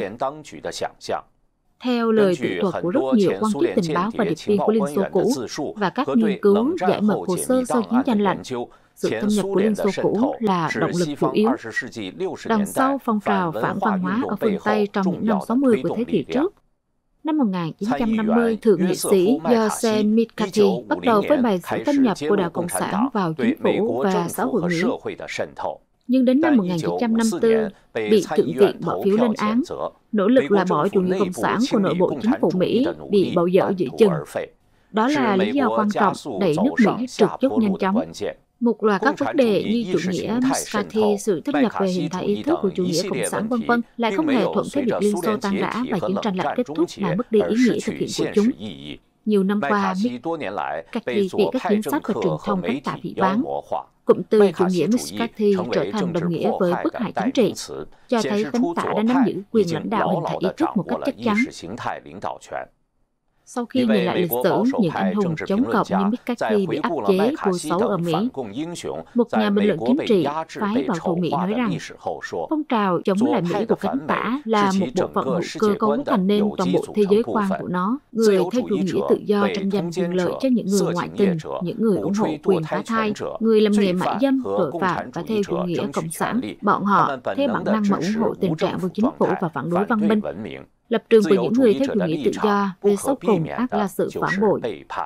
Theo lời tự thuật của rất nhiều quan chức tình báo và điệp viên của Liên Xô cũ và các nghiên cứu giải mật hồ sơ sau chiến tranh lạnh, sự thâm nhập của Liên Xô cũ là động lực chủ yếu. Đằng sau phong trào phản văn hóa ở phương Tây trong những năm 60 của thế kỷ trước. Năm 1950, thượng nghị sĩ Yosef Mikati bắt đầu với bài sử thâm nhập của Đảng Cộng sản vào chính phủ và xã hội Mỹ. Nhưng đến năm 1954, bị Thượng viện bỏ phiếu lên án, nỗ lực loại bỏ chủ nghĩa cộng sản của nội bộ chính phủ Mỹ bị bỏ dở giữa chừng. Đó là lý do quan trọng đẩy nước Mỹ trượt dốc nhanh chóng. Một loạt các vấn đề như chủ nghĩa McCarthy, sự thâm nhập về hình thái ý thức của chủ nghĩa cộng sản v.v. lại không hề thuận theo việc Liên Xô tan rã và chiến tranh lạnh kết thúc mà mất đi ý nghĩa thực hiện của chúng. Nhiều năm qua, McCarthy bị các chính sách và truyền thông đánh tạ phỉ báng. Cụm từ chủ nghĩa McCarthy trở thành đồng nghĩa với bức hại chính trị, cho thấy cánh tả đã nắm giữ quyền lãnh đạo hình thái ý thức một cách chắc chắn. Sau khi nhìn lại lịch sử, những anh hùng chống cộng như McCarthy bị áp chế, vua xấu ở Mỹ, một nhà bình luận chính trị phái bảo thủ Mỹ nói rằng phong trào chống lại Mỹ của cánh tả là một bộ phận hữu cơ cấu thành nên toàn bộ thế giới quan của nó. Người theo chủ nghĩa tự do tranh giành quyền lợi cho những người ngoại tình, những người ủng hộ quyền phá thai, người làm nghề mại dâm, tội phạm và theo chủ nghĩa cộng sản. Bọn họ theo bản năng mà ủng hộ tình trạng vô chính phủ và phản đối văn minh. Lập trường của những người theo chủ nghĩa tự do về sau cùng ác là sự phản bội.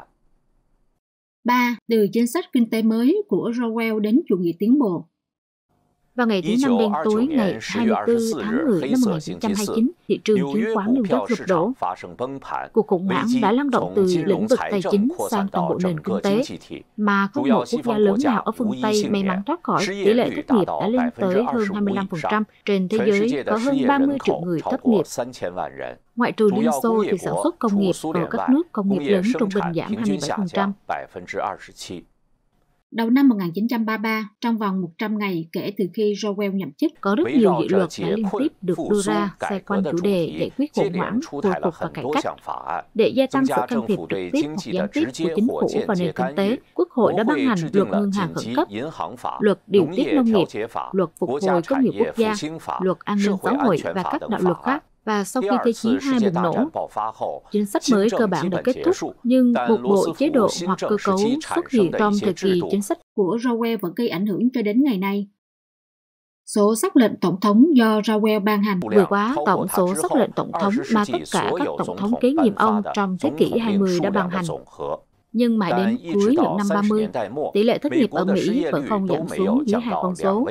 3. Từ chính sách kinh tế mới của Rowell đến chủ nghĩa tiến bộ. Vào ngày thứ Năm đen tối ngày 24 tháng 10 năm 1929, thị trường chứng khoán New York sụp đổ. Cuộc khủng hoảng đã lan rộng từ lĩnh vực tài chính sang toàn bộ nền kinh tế, mà không một quốc gia lớn nào ở phương Tây may mắn thoát khỏi. Tỷ lệ thất nghiệp đã lên tới hơn 25%. Trên thế giới có hơn 30 triệu người thất nghiệp. Ngoại trừ Liên Xô thì sản xuất công nghiệp ở các nước công nghiệp lớn trung bình giảm 27%. Đầu năm 1933, trong vòng 100 ngày kể từ khi Rowell nhậm chức, có rất nhiều dự luật đã liên tiếp được đưa ra xoay quanh chủ đề giải quyết khủng hoảng, hồi phục và cải cách. Để gia tăng sự can thiệp trực tiếp hoặc gián tiếp của chính phủ vào nền kinh tế, Quốc hội đã ban hành luật ngân hàng khẩn cấp, luật điều tiết nông nghiệp, luật phục hồi công nghiệp quốc gia, luật an ninh xã hội và các đạo luật khác. Và sau khi Thế chiến II bùng nổ, chính sách mới cơ bản đã kết thúc, nhưng một bộ chế độ hoặc cơ cấu xuất hiện trong thời kỳ chính sách của Rowell vẫn gây ảnh hưởng cho đến ngày nay. Số sắc lệnh tổng thống do Rowell ban hành vượt quá tổng số sắc lệnh tổng thống mà tất cả các tổng thống kế nhiệm ông trong thế kỷ 20 đã ban hành. Nhưng mãi đến cuối những năm 30, tỷ lệ thất nghiệp ở Mỹ vẫn không giảm xuống dưới 2 con số.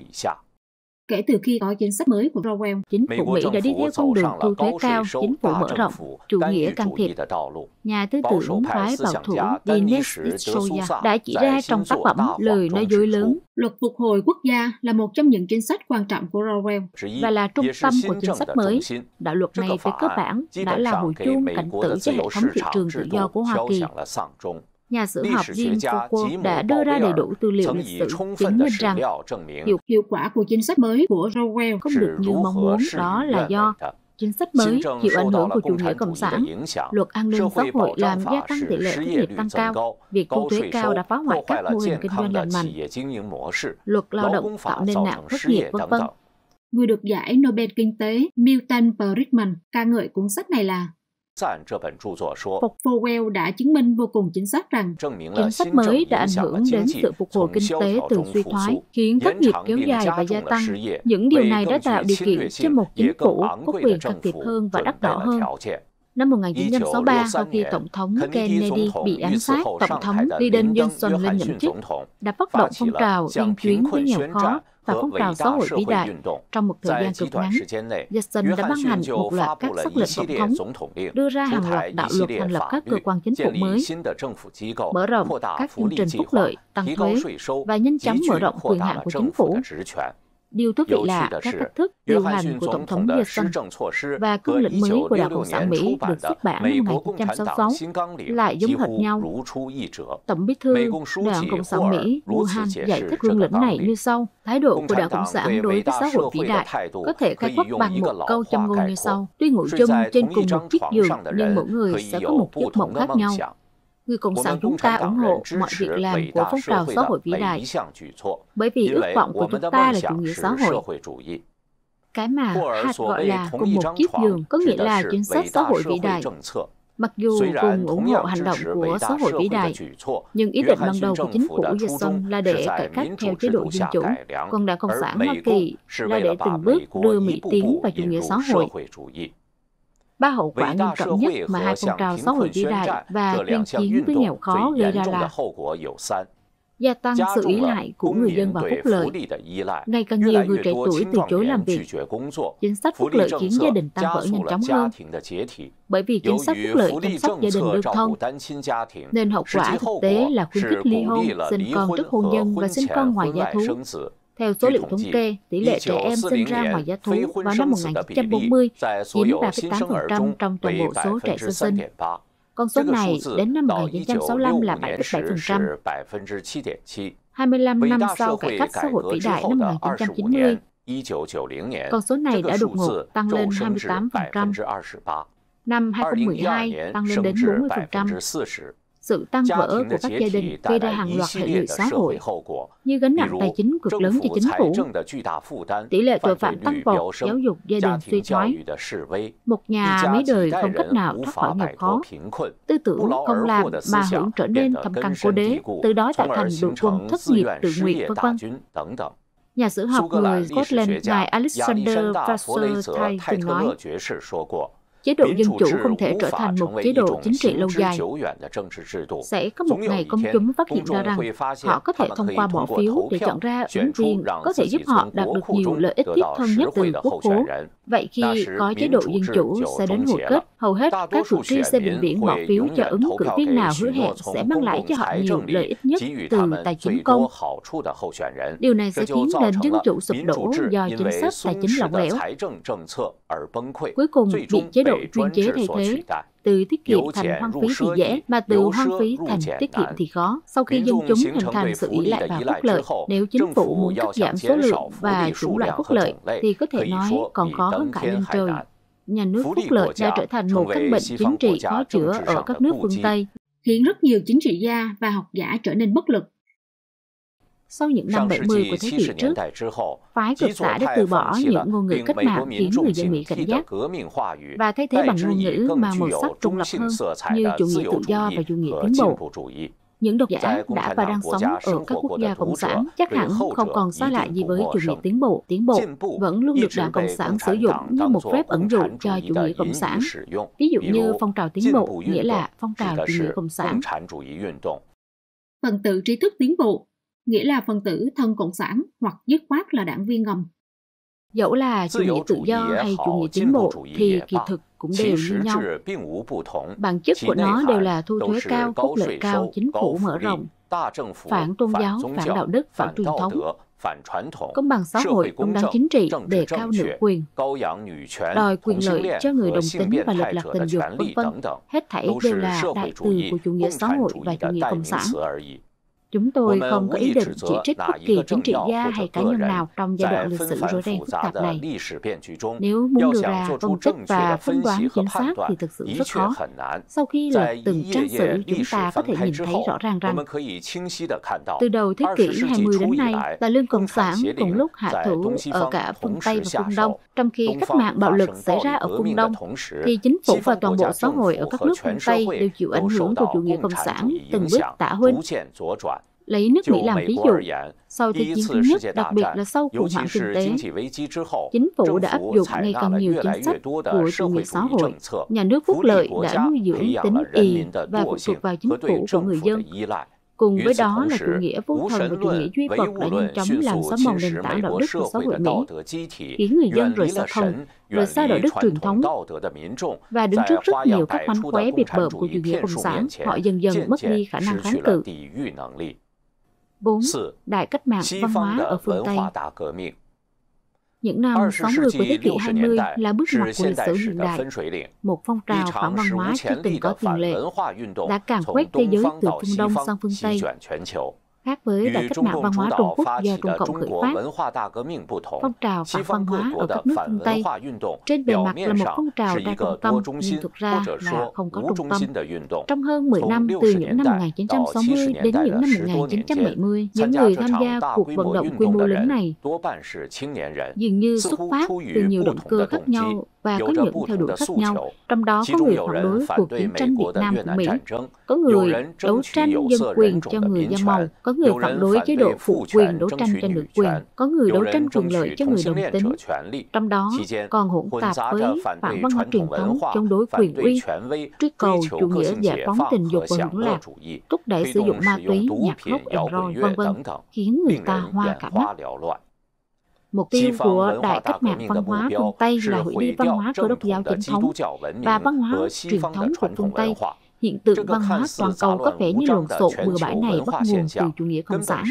Kể từ khi có chính sách mới của Rowell, chính phủ Mỹ đã đi theo con đường thu thuế cao, chính phủ mở rộng, chủ nghĩa can thiệp. Nhà tư tưởng phái bảo thủ Dinesh D'Souza đã chỉ ra trong tác phẩm Lời nói dối lớn. Luật phục hồi quốc gia là một trong những chính sách quan trọng của Rowell và là trung tâm của chính sách mới. Đạo luật này về cơ bản đã là hồi chuông cảnh tử cho hệ thống thị trường tự do của Hoa Kỳ. Nhà sử học Jean Foucault đã đưa ra đầy đủ tư liệu lịch sử chứng minh rằng hiệu quả của chính sách mới của Rowell không được như mong muốn. Đó là do chính sách mới chịu ảnh hưởng của chủ nghĩa cộng sản, luật an ninh xã hội làm gia tăng tỷ lệ thất nghiệp tăng cao, việc thu thuế cao đã phá hoại các mô hình kinh doanh lành mạnh, luật lao động tạo nên nạn thất nghiệp, v.v. Người được giải Nobel Kinh tế Milton Friedman ca ngợi cuốn sách này là Foucault đã chứng minh vô cùng chính xác rằng chính sách mới đã ảnh hưởng đến sự phục hồi kinh tế từ suy thoái, khiến thất nghiệp kéo dài và gia tăng. Những điều này đã tạo điều kiện cho một chính phủ có quyền can thiệp hơn và đắt đỏ hơn. Năm 1963, sau khi Tổng thống Kennedy bị ám sát, Tổng thống Lyndon Johnson lên nhậm chức, đã phát động phong trào liên chuyến với nghèo khó và phong trào xã hội vĩ đại. Trong một thời gian cực ngắn, Johnson đã ban hành một loạt các sắc lệnh tổng thống, đưa ra hàng loạt đạo luật thành lập các cơ quan chính phủ mới, mở rộng các chương trình phúc lợi, tăng thuế và nhanh chóng mở rộng quyền hạn của chính phủ. Điều thú vị là các cách thức điều hành của Tổng thống Johnson và cương lĩnh mới của Đảng Cộng sản Mỹ được xuất bản năm 1966 lại giống hệt nhau. Tổng bí thư Đảng Cộng sản Mỹ Buhan giải thích cương lĩnh này như sau. Thái độ của Đảng Cộng sản đối với xã hội vĩ đại có thể khái quát bằng một câu châm ngôn như sau. Tuy ngủ chung trên cùng một chiếc giường nhưng mỗi người sẽ có một giấc mộng khác nhau. Người Cộng sản chúng ta ủng hộ mọi việc làm của phong trào xã hội vĩ đại, bởi vì ước vọng của chúng ta là chủ nghĩa xã hội. Cái mà Hart gọi là cùng một chiếc giường có nghĩa là chính sách xã hội vĩ đại. Mặc dù cùng ủng hộ hành động của xã hội vĩ đại, nhưng ý định ban đầu của chính phủ Johnson là để cải cách theo chế độ dân chủ, còn Đảng Cộng sản Hoa Kỳ là để từng bước đưa Mỹ tiến vào chủ nghĩa xã hội. Ba hậu quả nghiêm trọng nhất mà hai phong trào xã hội vĩ đại và tuyên chiến với nghèo khó gây ra là gia tăng sự ý lại của người dân vào phúc lợi. Ngày càng nhiều người trẻ tuổi từ chối làm việc. Chính sách phúc lợi khiến gia đình tan vỡ nhanh chóng hơn. Bởi vì chính sách phúc lợi chăm sóc gia đình đơn thân, nên hậu quả thực tế là khuyến khích ly hôn, sinh con trước hôn nhân và sinh con ngoài gia thú. Theo số liệu thống kê, tỷ lệ trẻ em sinh ra ngoài gia thú vào năm 1940 chiếm 3,8% trong toàn bộ số trẻ sơ sinh. Con số này đến năm 1965 là 7,7%. 25 năm sau cải cách xã hội vĩ đại năm 1990, con số này đã đột ngột tăng lên 28%. Năm 2012 tăng lên đến 40%. Sự tan vỡ của các gia đình gây ra hàng loạt hệ lụy xã hội, như gánh nặng tài chính cực lớn cho chính phủ, tỷ lệ tội phạm tăng vọt, giáo dục gia đình suy thoái, một nhà mấy đời không cách nào thoát khỏi nghèo khó, tư tưởng không làm mà hưởng trở nên thâm căn cố đế, từ đó tạo thành đội quân thất nghiệp tự nguyện, v.v. Nhà sử học người Scotland ngài Alexander Wasserteil từng nói, chế độ dân chủ không thể trở thành một chế độ chính trị lâu dài. Sẽ có một ngày công chúng phát hiện ra rằng họ có thể thông qua bỏ phiếu để chọn ra ứng viên có thể giúp họ đạt được nhiều lợi ích thiết thân nhất từ quốc khố. Vậy khi có chế độ dân chủ sẽ đến hồi kết, hầu hết các cử tri sẽ vĩnh viễn bỏ phiếu cho ứng cử viên nào hứa hẹn sẽ mang lại cho họ nhiều lợi ích nhất từ tài chính công. Điều này sẽ khiến nền dân chủ sụp đổ do chính sách tài chính lỏng lẻo. Cuối cùng bị chế độ chuyên chế thay thế, từ tiết kiệm thành hoang phí thì dễ, mà từ hoang phí thành tiết kiệm thì khó. Sau khi dân chúng hình thành sự ỷ lại vào phúc lợi, nếu chính phủ muốn cắt giảm số lượng và chủng loại phúc lợi, thì có thể nói còn khó hơn cả lên trời. Nhà nước phúc lợi đã trở thành một căn bệnh chính trị khó chữa ở các nước phương Tây, khiến rất nhiều chính trị gia và học giả trở nên bất lực. Sau những năm 70 của thế kỷ trước, phái cực xã đã từ bỏ những ngôn ngữ cách mạng khiến người dân Mỹ cảnh giác và thay thế bằng ngôn ngữ mang màu sắc trung lập hơn như chủ nghĩa tự do và chủ nghĩa tiến bộ. Những độc giả đã và đang sống ở các quốc gia cộng sản chắc hẳn không còn xa lạ gì với chủ nghĩa tiến bộ. Tiến bộ vẫn luôn được Đảng Cộng sản sử dụng như một phép ẩn dụ cho chủ nghĩa cộng sản. Ví dụ như phong trào tiến bộ nghĩa là phong trào chủ nghĩa cộng sản. Phần tử trí thức tiến bộ nghĩa là phần tử thân cộng sản hoặc dứt khoát là đảng viên ngầm. Dẫu là chủ nghĩa tự do hay chủ nghĩa tiến bộ thì kỳ thực cũng đều như nhau. Bản chất của nó đều là thu thuế cao, phúc lợi cao, chính phủ mở rộng, phản tôn giáo, phản đạo đức, phản truyền thống, công bằng xã hội, đúng đắn chính trị, đề cao nữ quyền, đòi quyền lợi cho người đồng tính và lệch lạc tình dục, v.v. Hết thảy đều là đại từ của chủ nghĩa xã hội và chủ nghĩa cộng sản. Chúng tôi không có ý định chỉ trích bất kỳ chính trị gia hay cá nhân nào trong giai đoạn lịch sử rối ren phức tạp này. Nếu muốn đưa ra phân tích và phán đoán chính xác thì thực sự rất khó. Sau khi lật từng trang sử, chúng ta có thể nhìn thấy rõ ràng rằng từ đầu thế kỷ 20 đến nay, Tà Lương Cộng sản cùng lúc hạ thủ ở cả phương Tây và phương Đông. Trong khi cách mạng bạo lực xảy ra ở phương Đông, thì chính phủ và toàn bộ xã hội ở các nước phương Tây đều chịu ảnh hưởng của chủ nghĩa cộng sản từng bước tả huynh. Lấy nước Mỹ làm ví dụ, sau Thế chiến thứ nhất, đặc biệt là sau khủng hoảng kinh tế, chính phủ đã áp dụng ngày càng nhiều chính sách của chủ nghĩa xã hội. Nhà nước phúc lợi đã nuôi dưỡng tính ì và phụ thuộc vào chính phủ của người dân. Cùng với đó là chủ nghĩa vô thần và chủ nghĩa duy vật đã nhanh chóng làm xóa mòn nền tảng đạo đức của xã hội Mỹ, khiến người dân rời xa thần, rời xa đạo đức truyền thống và đứng trước rất nhiều các mánh khóe biệt bợm của chủ nghĩa cộng sản. Họ dần dần mất đi khả năng kháng cự. 4. Đại cách mạng văn hóa ở phương Tây. Những năm 60 của thế kỷ 20 là bước ngoặt của lịch sử hiện đại. Một phong trào phản văn hóa chưa từng có tiền lệ đã càn quét thế giới từ phương Đông sang phương Tây. Khác với đại cách mạng văn hóa Trung Quốc do Trung Cộng khởi phát, phong trào phản văn hóa ở các nước phương Tây trên bề mặt là một phong trào đa trung tâm, nhưng thực ra là không có trung tâm. Trong hơn 10 năm, từ những năm 1960 đến những năm 1970, những người tham gia cuộc vận động quy mô lớn này dường như xuất phát từ nhiều động cơ khác nhau và có những theo đuổi khác nhau. Trong đó có người phản đối cuộc chiến tranh Việt Nam của Mỹ, có người đấu tranh dân quyền cho người da màu, có người phản đối chế độ phụ quyền đấu tranh cho nữ quyền, có người đấu tranh quyền lợi cho người đồng tính. Trong đó còn hỗn tạp với phản văn hóa truyền thống, chống đối quyền uy, truy cầu chủ nghĩa giải phóng tình dục và hưởng lạc, thúc đẩy sử dụng ma túy, nhạc rock and roll, v.v. khiến người ta hoa cả mắt. Mục tiêu của Đại cách mạng văn hóa phương Tây là hủy đi văn hóa Cơ đốc giáo chính thống và văn hóa truyền thống của phương Tây. Hiện tượng văn hóa toàn cầu có vẻ như lộn xộn bừa bãi này bắt nguồn từ chủ nghĩa cộng sản.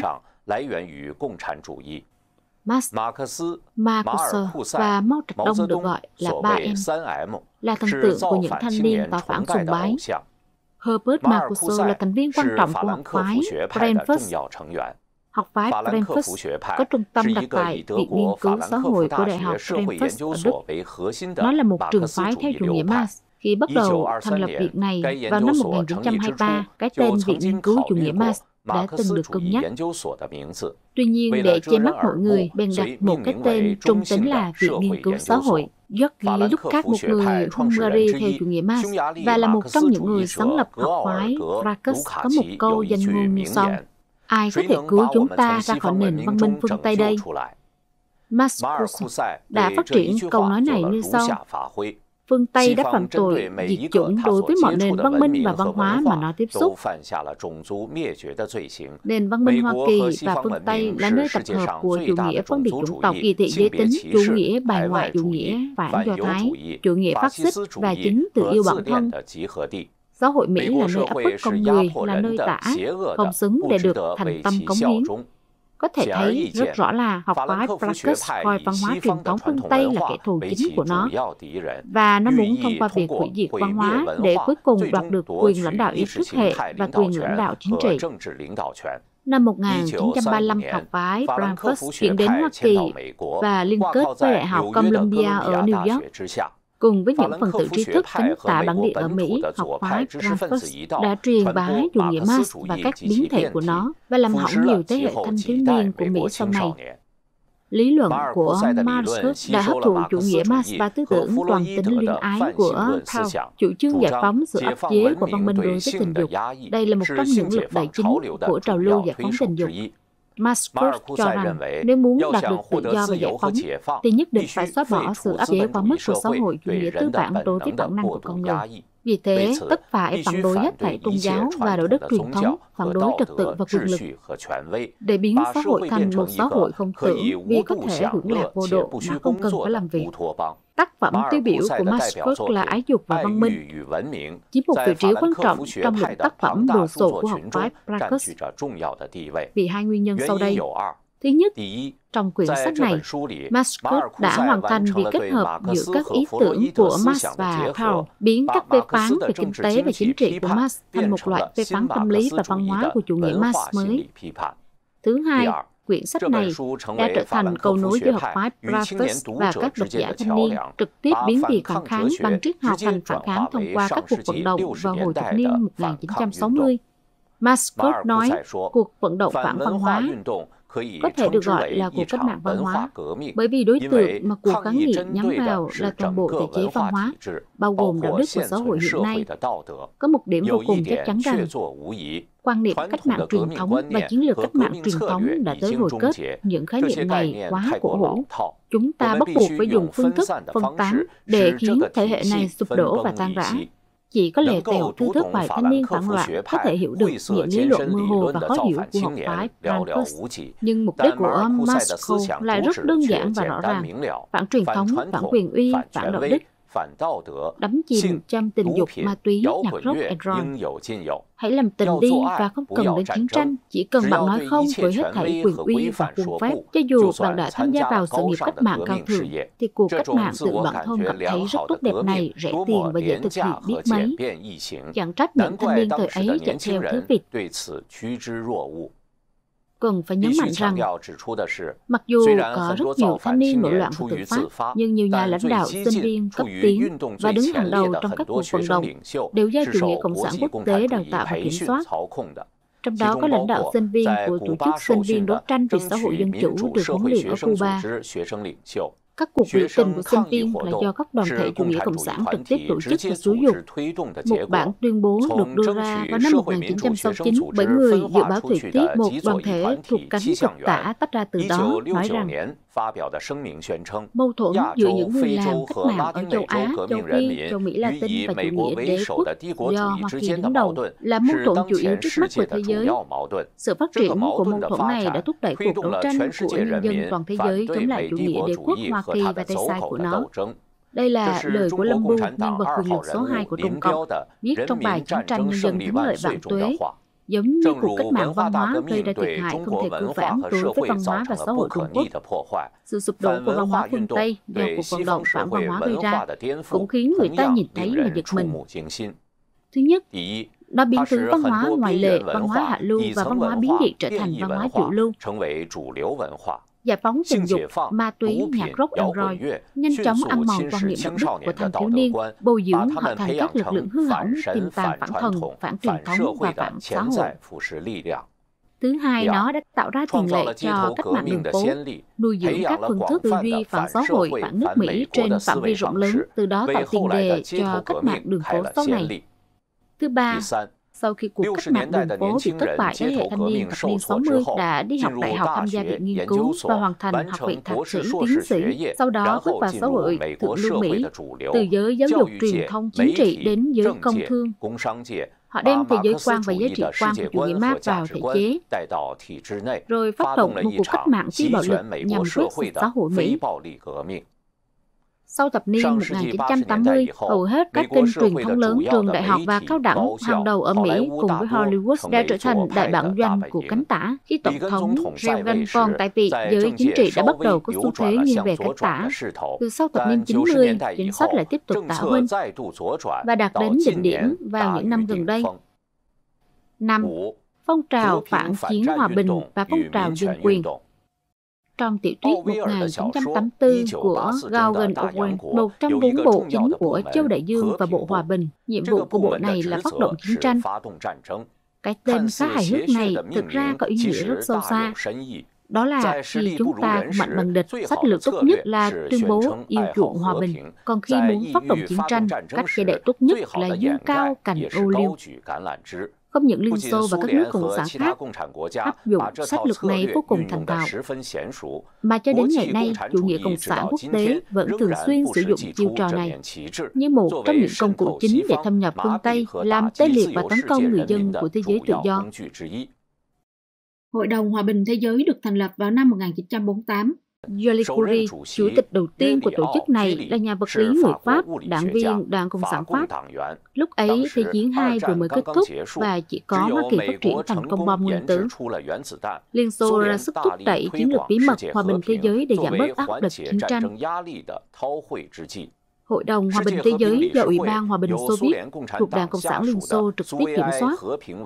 Marx và Mao Trạch Đông được gọi là 3M, là thần tượng của những thanh niên tạo phản sùng bái. Herbert Marcuse là thành viên quan trọng của học phái Frankfurt. Học phái Frankfurt có trung tâm đặt tại Viện Nghiên cứu Xã hội của Đại học Frankfurt ở Đức. Nó là một trường phái theo chủ nghĩa Marx, Khi bắt đầu thành lập viện này vào năm 1923, cái tên Viện Nghiên cứu Chủ nghĩa Marx đã từng được cân nhắc. Tuy nhiên, để che mắt mọi người, bèn đặt một cái tên trung tính là Viện Nghiên cứu Xã hội. Georgy Lukács, một người Hungary theo chủ nghĩa Marx và là một trong những người sáng lập học phái Fracas, có một câu danh ngôn như sau: ai có thể cứu chúng ta ra khỏi nền văn minh phương Tây đây? Marcuse đã phát triển câu nói này như sau: phương Tây đã phạm tội diệt chủng đối với mọi nền văn minh và văn hóa mà nó tiếp xúc. Nền văn minh Hoa Kỳ và phương Tây là nơi tập hợp của chủ nghĩa phân biệt chủng tộc, kỳ thị giới tính, chủ nghĩa bài ngoại, chủ nghĩa phản Do Thái, chủ nghĩa phát xít và chính tự yêu bản thân. Xã hội Mỹ là nơi áp bức con người, là nơi tà ác, không xứng để được thành tâm cống hiến. Có thể thấy rất rõ là học phái Fracas coi văn hóa truyền thống phương Tây là kẻ thù chính của nó, và nó muốn thông qua việc hủy diệt văn hóa để cuối cùng đoạt được quyền lãnh đạo ý thức hệ và quyền lãnh đạo chính trị. Năm 1935, học phái Fracas chuyển đến Hoa Kỳ và liên kết với Đại học Columbia ở New York. Cùng với những phần tử trí thức cánh tả bản địa ở Mỹ, học phái Fracas đã truyền bá chủ nghĩa Marx và các biến thể của nó và làm hỏng nhiều thế hệ thanh thiếu niên của Mỹ sau này. Lý luận của Marx đã hấp thụ chủ nghĩa Marx và tư tưởng toàn tính luyến ái của Paul, chủ trương giải phóng sự áp chế của văn minh đối với tình dục. Đây là một trong những lực đẩy chính của trào lưu giải phóng tình dục. Marx cho rằng nếu muốn đạt được tự do và giải phóng, thì nhất định phải xóa bỏ sự áp chế quá mức của xã hội chủ nghĩa tư bản đối với bản năng của con người. Vì thế, tất phải phản đối hết thảy tôn giáo và đạo đức truyền thống, phản đối trật tự và quyền lực, để biến xã hội thành một xã hội không tưởng vì có thể hưởng lạc vô độ mà không cần phải làm việc. Tác phẩm tiêu biểu của Marx là Ái dục và văn minh, chiếm một vị trí quan trọng trong lượng tác phẩm đồ sộ của học phái Fracas vì hai nguyên nhân sau đây. Thứ nhất, trong quyển sách này, Marx đã hoàn thành việc kết hợp giữa các ý tưởng của Marx và Paul, biến các phê phán về kinh tế và chính trị của Marx thành một loại phê phán tâm lý và văn hóa của chủ nghĩa Marx mới. Thứ hai, quyển sách này đã trở thành cầu nối giữa học phái Fracas và các độc giả thanh niên, trực tiếp biến việc phản kháng bằng triết học thành phản kháng thông qua các cuộc vận động vào hồi thập niên 1960. Marx nói, cuộc vận động phản văn hóa có thể được gọi là cuộc cách mạng văn hóa, bởi vì đối tượng mà cuộc kháng nghị nhắm vào là toàn bộ thể chế văn hóa, bao gồm đạo đức của xã hội hiện nay. Có một điểm vô cùng chắc chắn rằng, quan niệm cách mạng truyền thống và chiến lược cách mạng truyền thống đã tới hồi kết. Những khái niệm này quá cổ hủ. Chúng ta bắt buộc phải dùng phương thức phân tán để khiến thể hệ này sụp đổ và tan rã. Chỉ có lẻ tèo thư thức vài thanh niên phản loạn có thể hiểu được những lý luận mơ hồ và khó hiểu của học phái Fracas. Nhưng mục đích của Marx lại rất đơn giản và rõ ràng: phản truyền thống, phản quyền uy, phản đạo đức, đắm chìm trong tình dục, ma túy, nhạc rock and roll. Hãy làm tình đi và không cần đến chiến tranh, chỉ cần bạn nói không với hết thảy quyền uy và khuôn phép. Cho dù bạn đã tham gia vào sự nghiệp cách mạng cao thượng, thì cuộc cách mạng tự bản thân cảm thấy rất tốt đẹp này, rẻ tiền và dễ thực hiện biết mấy. Chẳng trách những thanh niên thời ấy chạy theo thứ vịt. Cần phải nhấn mạnh rằng, mặc dù có rất nhiều thanh niên nổi loạn và tự phát, nhưng nhiều nhà lãnh đạo, sinh viên cấp tiến và đứng hàng đầu trong các cuộc vận động đều do chủ nghĩa cộng sản quốc tế đào tạo và kiểm soát. Trong đó có lãnh đạo sinh viên của tổ chức sinh viên đấu tranh vì xã hội dân chủ được huấn luyện ở Cuba. Các cuộc biểu tình của sinh viên là do các đoàn thể chủ nghĩa cộng sản trực tiếp tổ chức và xúi giục. Một bản tuyên bố được đưa ra vào năm 1969 bởi người dự báo thời tiết, một đoàn thể thuộc cánh cực tả tách ra từ đó, nói rằng mâu thuẫn giữa những người làm cách mạng ở châu Á, châu Phi, châu Mỹ Latin và chủ nghĩa đế quốc do Hoa Kỳ đứng đầu là mâu thuẫn chủ yếu trước mắt của thế giới. Sự phát triển của mâu thuẫn này đã thúc đẩy cuộc đấu tranh của nhân dân toàn thế giới chống lại chủ nghĩa đế quốc Hoa Kỳ và tay sai của nó. Đây là lời của Lâm Bu, nhân vật quyền lực số 2 của Trung Cộng, viết trong bài Chiến tranh nhân dân thắng lợi vạn tuế. Giống như cuộc cách mạng văn hóa gây ra thiệt hại không thể cứu vãn đối với văn hóa và xã hội Trung Quốc, sự sụp đổ của văn hóa phương Tây do cuộc vận động phản văn hóa gây ra cũng khiến người ta nhìn thấy mà giật mình. Thứ nhất, nó biến thứ văn hóa ngoại lệ, văn hóa hạ lưu và văn hóa biến dị trở thành văn hóa chủ lưu. giải phóng tình dục, ma túy, nhạc rock Android, nhanh chóng ăn mòn quan niệm đạo đức của thanh thiếu niên, bồi dưỡng họ thành các lực lượng hư hỏng, tiềm tàng phản thần, phản truyền thống và phản xã hội. Thứ hai, nó đã tạo ra tiền lệ cho cách mạng đường phố, nuôi dưỡng các phương thức tư duy phản xã hội, phản nước Mỹ trên phạm vi rộng lớn, từ đó tạo tiền đề cho cách mạng đường phố sau này. Thứ ba, sau khi cuộc cách mạng đường phố bị thất bại, thế hệ thanh niên thập niên 60 đã đi học đại học, tham gia viện nghiên cứu và hoàn thành học vị thạc sĩ, tiến sĩ. Sau đó bước vào xã hội thượng lưu Mỹ, từ giới giáo dục, truyền thông, chính trị đến giới công thương. Họ đem thế giới quan và giá trị quan của chủ nghĩa Mác vào thể chế, rồi phát động một cuộc cách mạng phi bạo lực nhằm quét sạch xã hội Mỹ. Sau thập niên 1980, hầu hết các kênh truyền thông lớn, trường đại học và cao đẳng hàng đầu ở Mỹ cùng với Hollywood đã trở thành đại bản doanh của cánh tả. Khi Tổng thống Reagan còn tại vị, giới chính trị đã bắt đầu có xu thế nghiêng về cánh tả. Từ sau thập niên 90, chính sách lại tiếp tục tạo huynh và đạt đến đỉnh điểm vào những năm gần đây. 5. Phong trào phản chiến hòa bình và phong trào dân quyền. Trong tiểu thuyết 1984 của Vaughan Owen, một trong 4 bộ chính của Châu Đại Dương và Bộ Hòa bình, nhiệm vụ của bộ này là phát động chiến tranh. Cái tên khá hài hước này thực ra có ý nghĩa rất sâu xa. Đó là khi chúng ta mạnh bằng địch, sách lược tốt nhất là tuyên bố yêu chuộng hòa bình. Còn khi muốn phát động chiến tranh, cách che đậy tốt nhất là dương cao cành ô liu. Không những Liên Xô và các nước cộng sản khác áp dụng sách lược này vô cùng thành thạo, mà cho đến ngày nay, chủ nghĩa cộng sản quốc tế vẫn thường xuyên sử dụng chiêu trò này như một trong những công cụ chính để thâm nhập phương Tây, làm tê liệt và tấn công người dân của thế giới tự do. Hội đồng Hòa bình Thế giới được thành lập vào năm 1948. Jules Curie, chủ tịch đầu tiên của tổ chức này, là nhà vật lý người Pháp, đảng viên Đảng Cộng sản Pháp. Lúc ấy, Thế chiến II vừa mới kết thúc và chỉ có Hoa Kỳ phát triển thành công bom nguyên tử. Liên Xô ra sức thúc đẩy chiến lược bí mật hòa bình thế giới để giảm bớt áp lực chiến tranh. Hội đồng Hòa bình Thế giới do Ủy ban Hòa bình Xô Viết thuộc Đảng Cộng sản Liên Xô trực tiếp kiểm soát.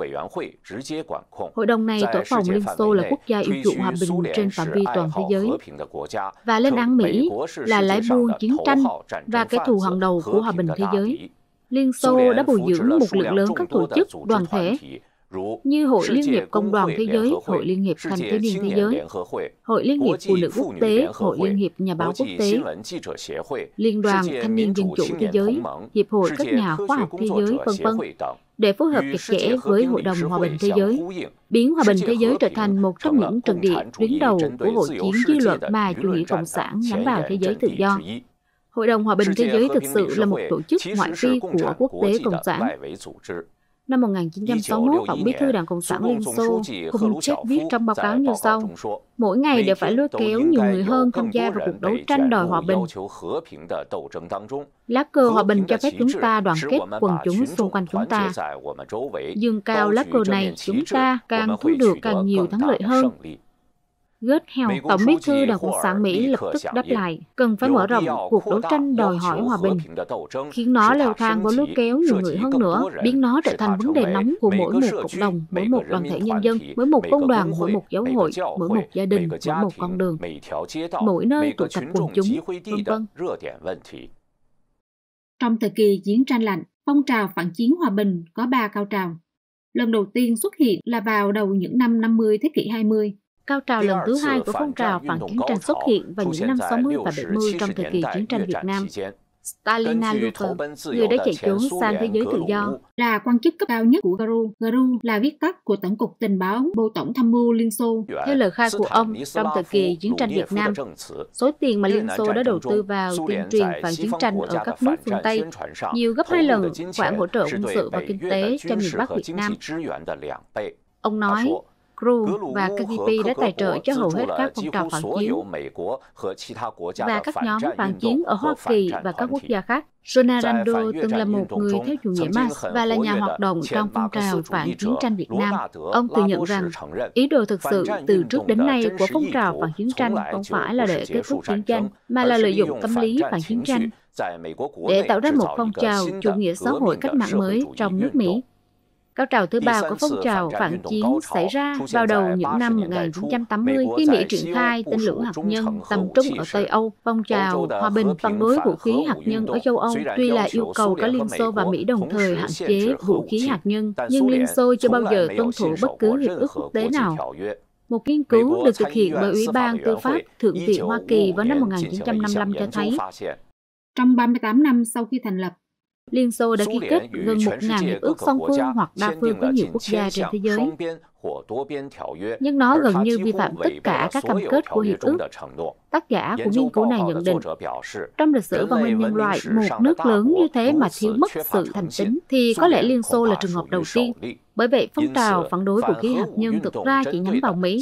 Hội đồng này tổ phòng Liên Xô là quốc gia yêu chuộng hòa bình trên phạm vi toàn thế giới và lên án Mỹ là lái buôn chiến tranh và kẻ thù hàng đầu của hòa bình thế giới. Liên Xô đã bồi dưỡng một lượng lớn các tổ chức, đoàn thể như Hội Liên hiệp Công đoàn Thế giới, Hội Liên hiệp Thanh thiếu niên Thế giới, Hội Liên hiệp Phụ nữ Quốc tế, Hội Liên hiệp Nhà báo Quốc tế, Liên đoàn Thanh niên Dân chủ Thế giới, Hiệp hội các nhà khoa học thế giới, v.v. để phối hợp chặt chẽ với Hội đồng Hòa bình Thế giới, biến hòa bình thế giới trở thành một trong những trận địa tuyến đầu của hội chiến dư luận mà chủ nghĩa cộng sản nhắm vào thế giới tự do. Hội đồng Hòa bình Thế giới thực sự là một tổ chức ngoại vi của quốc tế cộng sản. Năm 1961, Tổng bí thư Đảng Cộng sản Liên Xô Khrushchev viết trong báo cáo như sau: mỗi ngày đều phải lôi kéo nhiều người hơn tham gia vào cuộc đấu tranh đòi hòa bình. Lá cờ hòa bình cho phép chúng ta đoàn kết quần chúng xung quanh chúng ta. Dương cao lá cờ này, chúng ta càng thu được càng nhiều thắng lợi hơn. Goethals, Tổng bí thư Đảng Cộng sản Mỹ, lập tức đáp lại, cần phải mở rộng cuộc đấu tranh đòi hỏi hòa bình, khiến nó leo thang và lôi kéo nhiều người hơn nữa, biến nó trở thành vấn đề nóng của mỗi một cộng đồng, mỗi một đoàn thể nhân dân, mỗi một công đoàn, mỗi một giáo hội, mỗi một gia đình, mỗi một con đường, mỗi nơi tụ tập quần chúng, v.v. Trong thời kỳ chiến tranh lạnh, phong trào phản chiến hòa bình có 3 cao trào. Lần đầu tiên xuất hiện là vào đầu những năm 50 thế kỷ 20. Cao trào lần thứ hai của phong trào phản chiến tranh xuất hiện vào những năm 60 và 70 trong thời kỳ chiến tranh Việt Nam. Stalina Luper, người đã chạy trốn sang thế giới tự do, là quan chức cấp cao nhất của GRU. GRU là viết tắt của Tổng cục Tình báo Bộ Tổng tham mưu Liên Xô. Theo lời khai của ông, trong thời kỳ chiến tranh Việt Nam, số tiền mà Liên Xô đã đầu tư vào tuyên truyền phản chiến tranh ở các nước phương Tây nhiều gấp 2 lần khoản hỗ trợ quân sự và kinh tế cho miền Bắc Việt Nam. Ông nói, GRU và KGB đã tài trợ cho hầu hết các phong trào phản chiến và các nhóm phản chiến ở Hoa Kỳ và các quốc gia khác. Ronaldo từng là một người theo chủ nghĩa Marx và là nhà hoạt động trong phong trào phản chiến tranh Việt Nam. Ông thừa nhận rằng ý đồ thực sự từ trước đến nay của phong trào phản chiến tranh không phải là để kết thúc chiến tranh, mà là lợi dụng tâm lý phản chiến tranh để tạo ra một phong trào chủ nghĩa xã hội cách mạng mới trong nước Mỹ. Cao trào thứ ba của phong trào phản chiến xảy ra vào đầu những năm 1980 khi Mỹ triển khai tên lửa hạt nhân tầm trung ở Tây Âu. Phong trào hòa bình phản đối vũ khí hạt nhân ở châu Âu tuy là yêu cầu cả Liên Xô và Mỹ đồng thời hạn chế vũ khí hạt nhân, nhưng Liên Xô chưa bao giờ tuân thủ bất cứ hiệp ước quốc tế nào. Một nghiên cứu được thực hiện bởi Ủy ban Tư pháp Thượng viện Hoa Kỳ vào năm 1955 cho thấy, trong 38 năm sau khi thành lập, Liên Xô đã ký kết gần 1.000 hiệp ước song phương hoặc đa phương với nhiều quốc gia trên thế giới, nhưng nó gần như vi phạm tất cả các cam kết của hiệp ước. Tác giả của nghiên cứu này nhận định, trong lịch sử văn minh nhân loại, một nước lớn như thế mà thiếu mất sự thành tín, thì có lẽ Liên Xô là trường hợp đầu tiên. Bởi vậy, phong trào phản đối vũ khí hạt nhân thực ra chỉ nhắm vào Mỹ.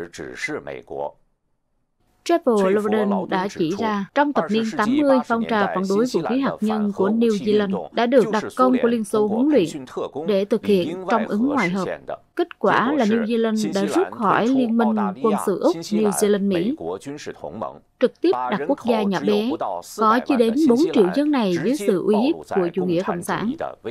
Trevor Loudon đã chỉ ra, trong thập niên 80, phong trào phản đối vũ khí hạt nhân của New Zealand đã được đặc công của Liên Xô huấn luyện để thực hiện trong ứng ngoại hợp. Kết quả là New Zealand đã rút khỏi Liên minh quân sự Úc New Zealand-Mỹ, trực tiếp đặt quốc gia nhỏ bé, có chưa đến 4 triệu dân này dưới sự uy hiếp của chủ nghĩa cộng sản.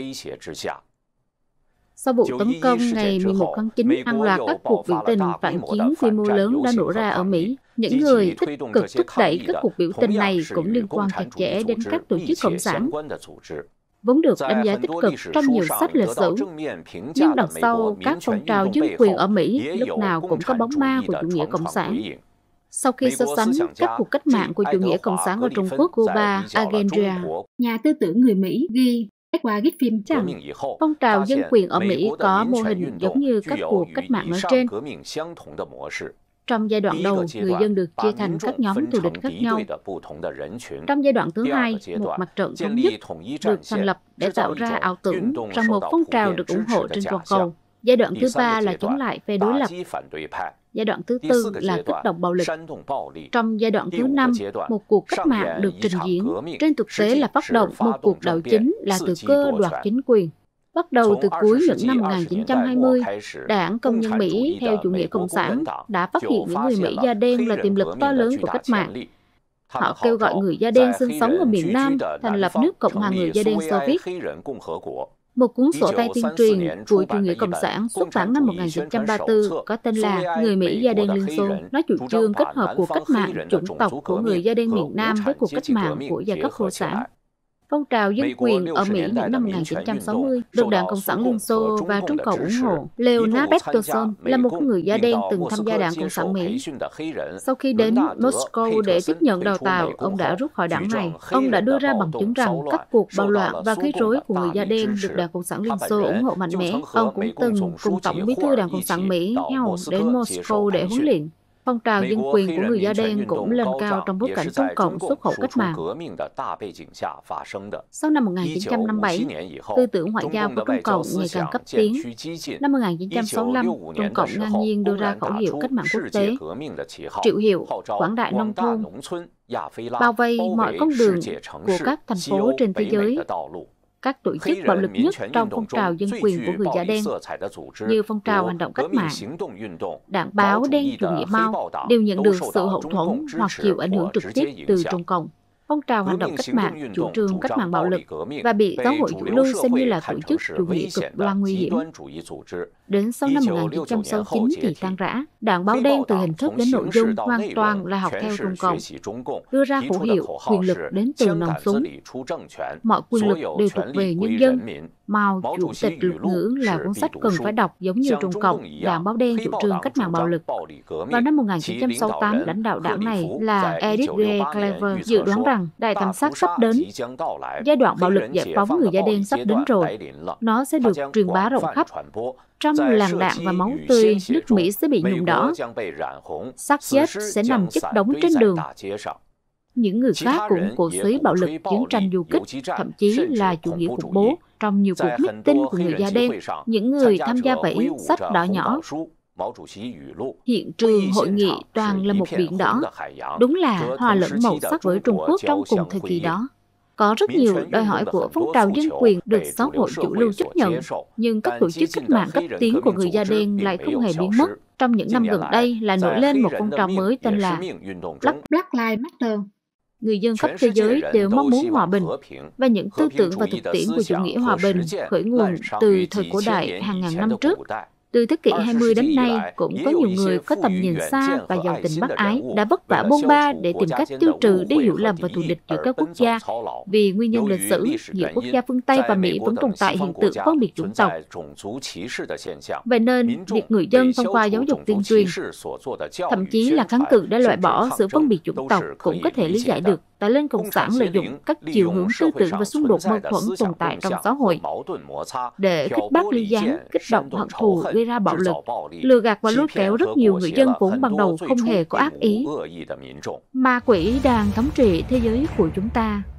Sau vụ tấn công ngày 11 tháng 9, hàng loạt các cuộc biểu tình phản chiến quy mô lớn đã nổ ra ở Mỹ. Những người tích cực thúc đẩy các cuộc biểu tình này cũng liên quan chặt chẽ đến các tổ chức cộng sản, vốn được đánh giá tích cực trong nhiều sách lịch sử. Nhưng đằng sau các phong trào dân quyền ở Mỹ lúc nào cũng có bóng ma của chủ nghĩa cộng sản. Sau khi so sánh các cuộc cách mạng của chủ nghĩa cộng sản ở Trung Quốc, Cuba, Argentina, nhà tư tưởng người Mỹ ghi qua ghép phim rằng phong trào dân quyền ở Mỹ có mô hình giống như các cuộc cách mạng nói trên. Trong giai đoạn đầu, người dân được chia thành các nhóm thù địch khác nhau. Trong giai đoạn thứ hai, một mặt trận thống nhất được thành lập để tạo ra ảo tưởng rằng một phong trào được ủng hộ trên toàn cầu. Giai đoạn thứ ba là chống lại phe đối lập. Giai đoạn thứ tư là kích động bạo lực. Trong giai đoạn thứ năm, một cuộc cách mạng được trình diễn. Trên thực tế là phát động một cuộc đảo chính là từ cơ đoạt chính quyền. Bắt đầu từ cuối những năm 1920, Đảng Công nhân Mỹ theo chủ nghĩa cộng sản đã phát hiện những người Mỹ da đen là tiềm lực to lớn của cách mạng. Họ kêu gọi người da đen sinh sống ở miền Nam thành lập nước Cộng hòa người da đen Xô Viết. Một cuốn sổ tay tuyên truyền của chủ nghĩa cộng sản xuất bản năm 1934 có tên là Người Mỹ da đen Liên Xô. Nó chủ trương kết hợp cuộc cách mạng chủng tộc của người da đen miền Nam với cuộc cách mạng của giai cấp vô sản. Phong trào dân quyền ở Mỹ những năm 1960 được Đảng Cộng sản Liên Xô và Trung Cộng ủng hộ. Leonard Peterson là một người da đen từng tham gia Đảng Cộng sản Mỹ. Sau khi đến Moscow để tiếp nhận đào tạo, ông đã rút khỏi đảng này. Ông đã đưa ra bằng chứng rằng các cuộc bạo loạn và gây rối của người da đen được Đảng Cộng sản Liên Xô ủng hộ mạnh mẽ. Ông cũng từng cùng Tổng bí thư Đảng Cộng sản Mỹ nhau đến Moscow để huấn luyện. Phong trào dân quyền của người da đen cũng lên cao trong bối cảnh Trung Cộng xuất khẩu cách mạng. Sau năm 1957, tư tưởng ngoại giao của Trung Cộng ngày càng cấp tiến. Năm 1965, Trung Cộng ngang nhiên đưa ra khẩu hiệu cách mạng quốc tế, triệu hiệu, quảng đại nông thôn, bao vây mọi con đường của các thành phố trên thế giới. Các tổ chức bạo lực nhất trong phong trào dân quyền của người da đen, như phong trào hành động cách mạng, đảng báo đen chủ nghĩa Mao, đều nhận được sự hậu thuẫn hoặc chịu ảnh hưởng trực tiếp từ Trung Cộng. Phong trào hành động cách mạng, chủ trương cách mạng bạo lực và bị giáo hội chủ lưu xem như là tổ chức chủ nghĩa cực đoan nguy hiểm. Đến sau năm 1969 thì tan rã, đảng báo đen từ hình thức đến nội dung hoàn toàn là học theo Trung Cộng, đưa ra khẩu hiệu quyền lực đến từ nòng súng. Mọi quyền lực đều thuộc về nhân dân. Mao chủ tịch luật ngữ là cuốn sách cần phải đọc giống như Trung Cộng, đảng báo đen chủ trương cách mạng bạo lực. Vào năm 1968, lãnh đạo đảng này là Edith G. Cleaver dự đoán rằng đại thảm sát sắp đến. Giai đoạn bạo lực giải phóng người da đen sắp đến rồi. Nó sẽ được truyền bá rộng khắp. Trong làn đạn và máu tươi, nước Mỹ sẽ bị nhuộm đỏ. Xác chết sẽ nằm chất đống trên đường. Những người khác cũng cổ suý bạo lực chiến tranh du kích, thậm chí là chủ nghĩa khủng bố. Trong nhiều cuộc meeting của người da đen, những người tham gia vẫy sách đỏ nhỏ. Hiện trường hội nghị toàn là một biển đỏ. Đúng là hòa lẫn màu sắc với Trung Quốc trong cùng thời kỳ đó. Có rất nhiều đòi hỏi của phong trào dân quyền được xã hội chủ lưu chấp nhận, nhưng các tổ chức cách mạng cấp tiến của người da đen lại không hề biến mất. Trong những năm gần đây là nổi lên một phong trào mới tên là Black Lives Matter. Người dân khắp thế giới đều mong muốn hòa bình, và những tư tưởng và thực tiễn của chủ nghĩa hòa bình khởi nguồn từ thời cổ đại hàng ngàn năm trước. Từ thế kỷ 20 đến nay, cũng có nhiều người có tầm nhìn xa và giàu tình bác ái đã vất vả bôn ba để tìm cách tiêu trừ đi hiểu lầm và thù địch giữa các quốc gia. Vì nguyên nhân lịch sử, nhiều quốc gia phương Tây và Mỹ vẫn tồn tại hiện tượng phân biệt chủng tộc. Vậy nên, việc người dân thông qua giáo dục tuyên truyền, thậm chí là kháng cự để loại bỏ sự phân biệt chủng tộc cũng có thể lý giải được. Tại Lên Cộng sản lợi dụng các chiều hướng tư tưởng và xung đột mâu thuẫn tồn tại trong xã hội để khích bác ly gián, kích động hận thù, gây ra bạo lực, lừa gạt và lôi kéo rất nhiều người dân vốn ban đầu không hề có ác ý. Ma quỷ đang thống trị thế giới của chúng ta.